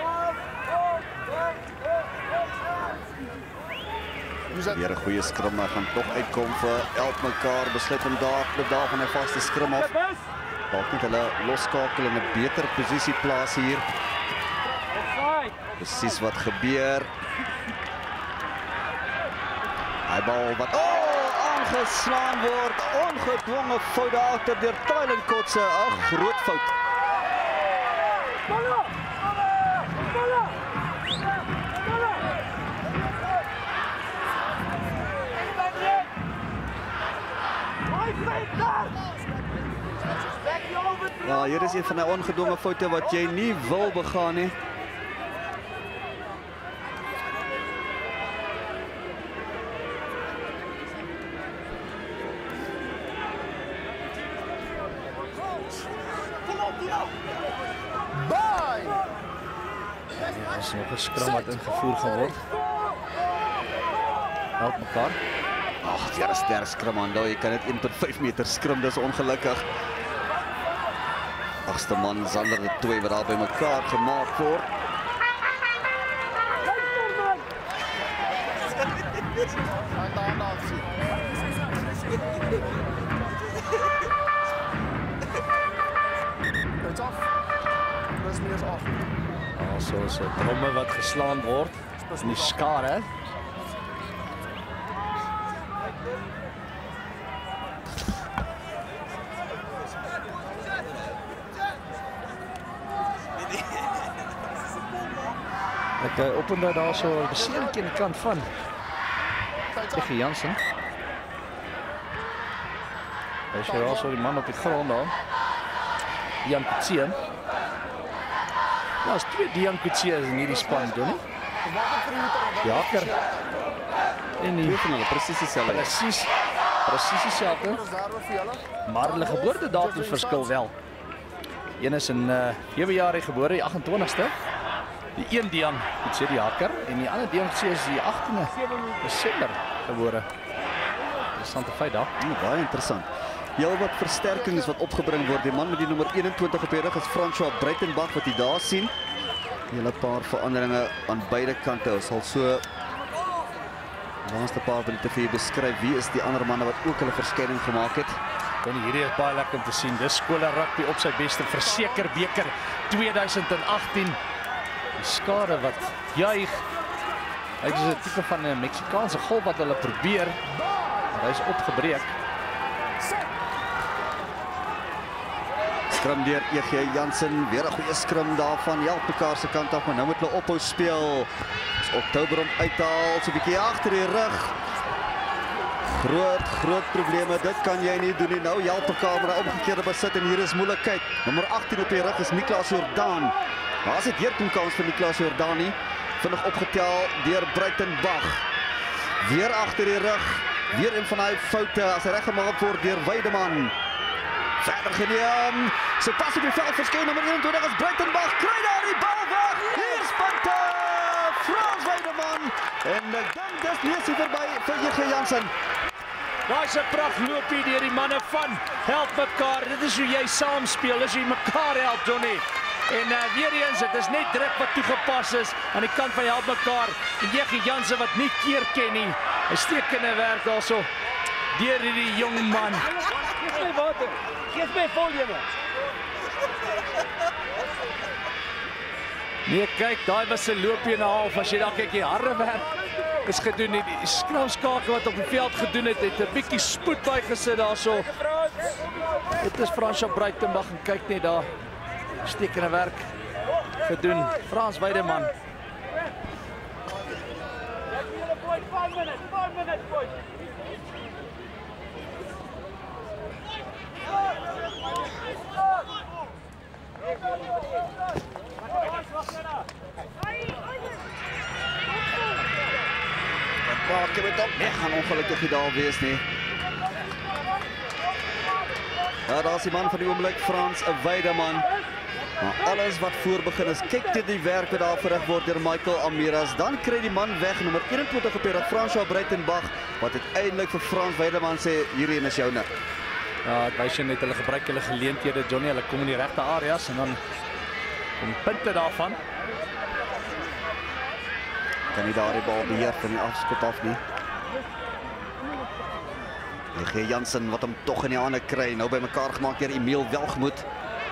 Weer 'n goeie skrum, maar gaan tog uitkom vir Altmekaar. Besluit om daar van 'n vaste skrum af. Dalk net hulle losskakel in 'n beter posisie plaas hier. Presies wat gebeur. Hy bal wat aangeslaan word. Ongedwonge fout daar deur Tylen Kotse. Ag, groot fout. Ja, hier is een van die ongedwonge foute wat jy nie wil begaan nie. Er is nog 'n skrum wat ingevoer gaan word. Altmekaar. Ag, weer 'n sterk skrum aan daai. Jy kan dit 1.5 meter skrum, dis ongelukkig. Agste man Zander de 2 wat daar by mekaar gemaak word. Soos 'n tromme wat geslaan word in die skare. Ek op en daar so 'n beseringkie aan die kant van EG Jansen. Hy is hier also die man op die grond daar. Jan Kutsie. Ja, is 2 Dian Kutse's in hierdie span, Johnny. Jaker. En die presies dieselfde. Presies dieselfde. Maar hulle geboortedatum verskil wel. Een is in 7 jaar gebore, die 28ste. Die een Dian Kutsee die Jaker en die ander Dian Kutsee is die 18de Desember gebore. Interessante feit daar. Baie interessant. Heel wat versterkings wat opgebring word. Die man met die nommer 21 op die rug is François Breitenbach wat jy daar sien. Hele paar veranderinge aan beide kante. Ons sal so laaste paar minute vir beskryf wie is die ander manne wat ook hulle verskyning gemaak het. En hierdie is baie lekker om te sien. Dis skole rugby op sy beste, verseker beker 2018. Die skare wat juig. Hy is 'n tipe van 'n Meksikaanse golf wat hulle probeer. Maar hy is opgebreek. Skrum deur E.G. Jansen, weer 'n goeie skrum daarvan. Help mekaar se kant af, maar nou moet hulle ophou speel. Dis Oktober om uit te haal, so 'n bietjie agter die rug. Groot probleme, dit kan jy nie doen nie. Nou help mekaar met 'n omgekeerde besit en hier is moeilikheid. Nommer 18 op die rug is Niklas Jordaan. Daar's 'n deurkomkans vir Niklas Jordaan nie. Vinnig opgetel deur Breitenbach. Weer agter die rug. Weer een van die foute as hy reggemaak word deur Weideman. Verder geneem. So pas op die veld verskyn nommer 21 is Breitenbach. Kry daar die bal weg. Hier spinte Frans Weideman. En ek dink dis lesie verby vir E.G. Jansen. Daar's 'n pragtloopie deur die manne van help mekaar. Dit is hoe jy saam speel, as jy mekaar help, Johnny. En weer eens, dit is net druk wat toegepas is aan die kant van help mekaar. En E.G. Jansen wat nie keer ken nie. 'n Stekende werk daarso deur hierdie jong man. Geef my water. Geef my vol, jonge. Nee, kyk, daai was 'n loopie en 'n half. As jy dan kyk, die harde werk is gedoen. Die skramskakel wat op die veld gedoen het 'n bietjie spoed bygesit daarso. Dit is Frans Breitenbach en kyk net daar. Stekende werk gedoen. Frans Weideman. Ek het op weg gaan ongelukkig nie daar wees nie. Ja, daar is die man van die oomblik, Frans Weideman. Maar alles wat voorbegin is, kyk dit die werk wat daar verrig word deur Michael Amiras. Dan kry die man weg, nommer 21 op die rug, François Breitenbach, wat uiteindelik vir Frans Weideman sê, hierheen is joune. Ja, ek wys jou net, hulle gebruik hulle geleenthede, Johnny, hulle kom in die regte areas en dan kom punte daarvan. Kan nie daar die bal beheer van die afskop af nie. E.G. Jansen wat hom tog in die hande kry, nou by mekaar gemaak deur Emil Welgemoed.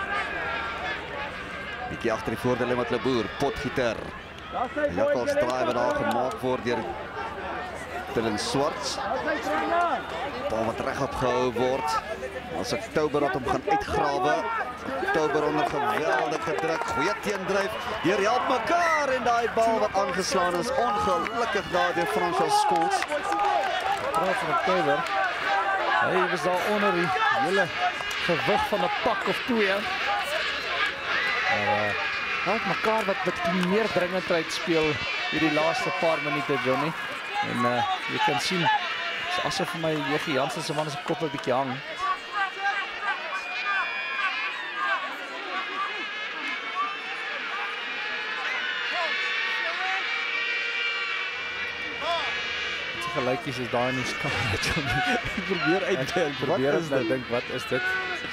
Bietjie agter die voordele met Leboer, Potgieter. Jakkalsdraai wat daar gemaak word deur Dylan Swarts. Bal wat reg opgehou word. As Oktober wat hom gaan uitgrawe. Oktober onder geweldige druk, goeie teendryf. Deur help mekaar en daai bal wat aangeslaan is, ongelukkig daar deur Francois Skols. Praat van Oktober. Hy was daar onder die hele gewig van 'n pak of twee. Help mekaar wat meer dringendheid speel hierdie laaste paar minute, Johnny. En jy kan sien, asof vir my E.G. Jansen se man se kop 'n bietjie hang. Gelykies is daar in die skaal, Johnny. Ek probeer uitdink, wat is dit?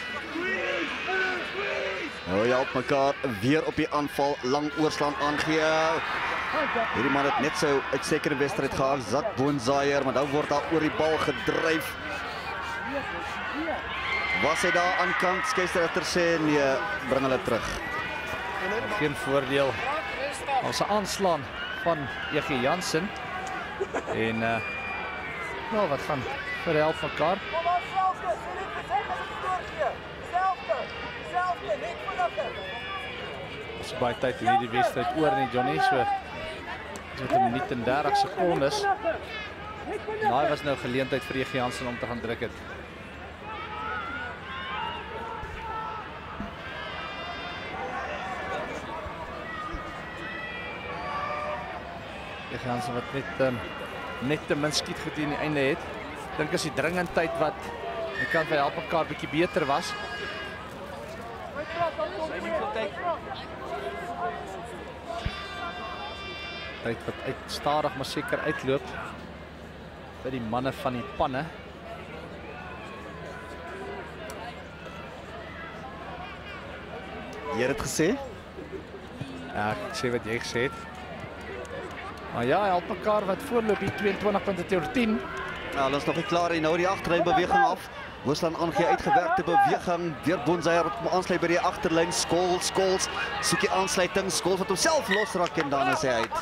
Nou ja, op mekaar weer op die aanval, lang oorslaan aangee. Hierdie man het net so uitstekende wedstryd gehad, Zak Boonzaier, maar nou word daar oor die bal gedryf. Was hy daar aan kant, skeieregter sê nee, bring hulle terug. Geen voordeel. Ons aanslaan van E.G. Jansen. En nou wat gaan vir help mekaar. Ons baie tyd in hierdie wedstryd oor nie, Johnny, so met 'n minuut en 30 sekondes. Daai was nou geleentheid vir E.G. Jansen om te gaan druk het. E.G. Jansen wat net te min skiet goed in die einde het. Ek dink as die dringendheid wat die kant van help mekaar bietjie beter was. Tyd wat stadig maar seker uitloop by die manne van die panne. Jy het dit gesê? Ja, ek sê wat jy gesê het. Maar ja, help mekaar wat voorloop hier 22 punte teenoor 10. Ja, hulle is nog nie klaar nie. Nou die agterlyn beweging af. Hoesland aangee uitgewerkte beweging. Weer Boonzaier wat hom aansluit by die agterlyn. Skols soek die aansluiting. Skols wat homself losrak en dan is hy uit.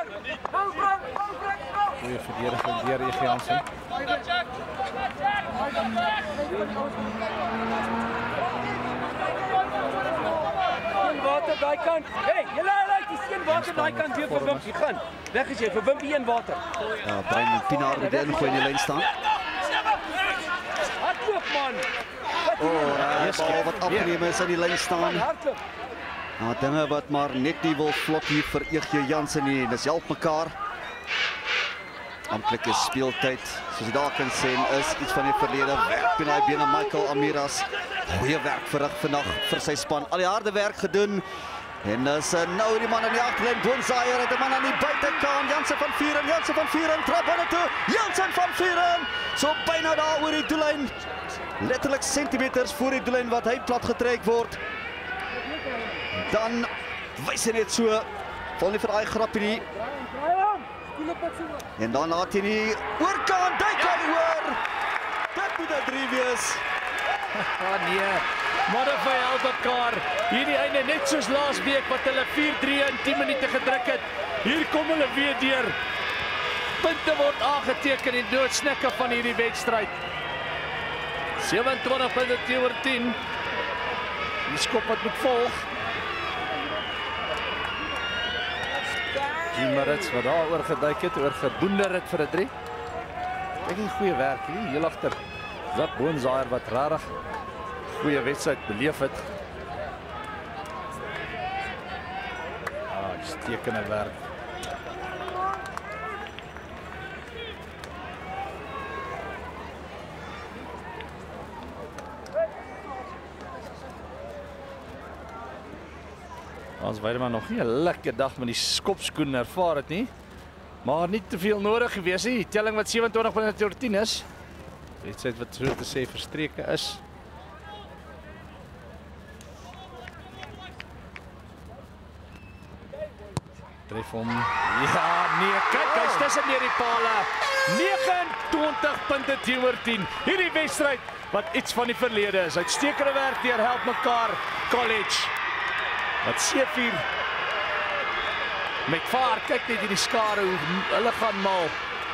Goeie verdediging deur E.G. Jansen. Water daai kant. Hey, julle die seën water daai kant weer vir Wimpie gaan. Weg is jy vir Wimpie een water. Ja, Brian Pinaar moet ingooi in die lyn staan. Hardloop man. Bal wat afgeneem is in die lyn staan. Hardloop. Nou, dinge wat maar net nie wil vlot hier vir EG Jansen nie. Dis help mekaar. Amptelike speeltyd, soos jy daar kan sien, is iets van die verlede. Werk in daai bene Michael Amiras. Goeie werk verrig vandag vir sy span. Al die harde werk gedoen. En dis nou die man aan die agterlyn, Boonsaaier het 'n man aan die buitekant. Jansen van Vuren trap binne toe. Jansen van Vuren, so byna daar oor die doellyn. Letterlik sentimeters voor die doellyn wat hy plat getrek word. Dan wys hy net so, val nie vir daai grap hierdie. En dan laat hy die oorkant, duik hy oor. Dit moet 'n 3 wees. Nee, Modify help mekaar. Hierdie einde net soos laas week wat hulle 4-3 in 10 minute gedruk het. Hier kom hulle weer deur. Punte word aangeteken in doodsnikke van hierdie wedstryd. 27 punte teenoor 10. Die skop wat moet volg. Marits wat daar oor geduik het, oor geboender het vir 'n 3. Ek het goeie werk hier, heel agter. Zak Boonsaaier wat rarig goeie wedstryd beleef het. Uitstekende werk. Ons Weideman nog nie 'n lekker dag met die skopskoen ervaar het nie. Maar nie te veel nodig gewees nie. Die telling wat 27 binne teenoor 10 is. Wedstryd wat so te sê verstreke is. Tref hom. Ja, nee, kyk, hy's tussen deur die pale. 29 punte teenoor 10. Hierdie wedstryd wat iets van die verlede is. Uitstekende werk deur help mekaar College. Wat C4 met vaar, kyk net hierdie skare hoe hulle gaan mal.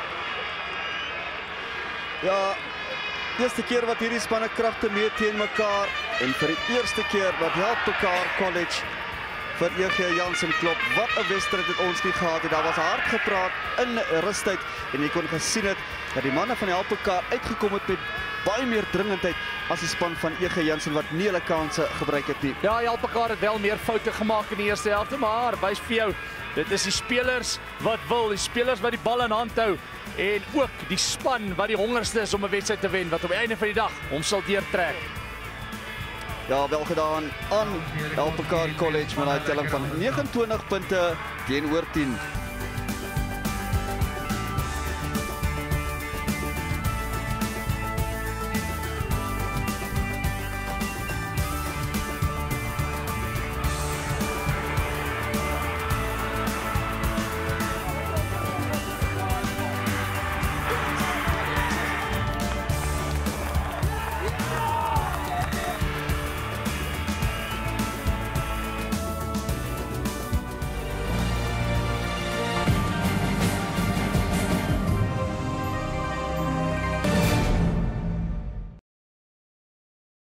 Ja, eerste keer wat hierdie spanne kragte meet teen mekaar en vir die eerste keer wat help mekaar College vir EG Jansen klop. Wat 'n wedstryd het ons nie gehad het. Daar was hard gepraat in rustyd en jy kon gesien het dat die manne van help mekaar uitgekom het met baie meer dringendheid as die span van EG Jansen wat nie hulle kanse gebruik het nie. Ja, help mekaar het wel meer foute gemaak in die eerste helfte, maar wys vir jou, dit is die spelers wat wil, die spelers wat die bal in hand hou en ook die span wat die hongerste is om 'n wedstryd te wen wat op die einde van die dag hom sal deurtrek. Ja, wel gedaan aan help mekaar College met 'n telling van 29 punte teenoor 10.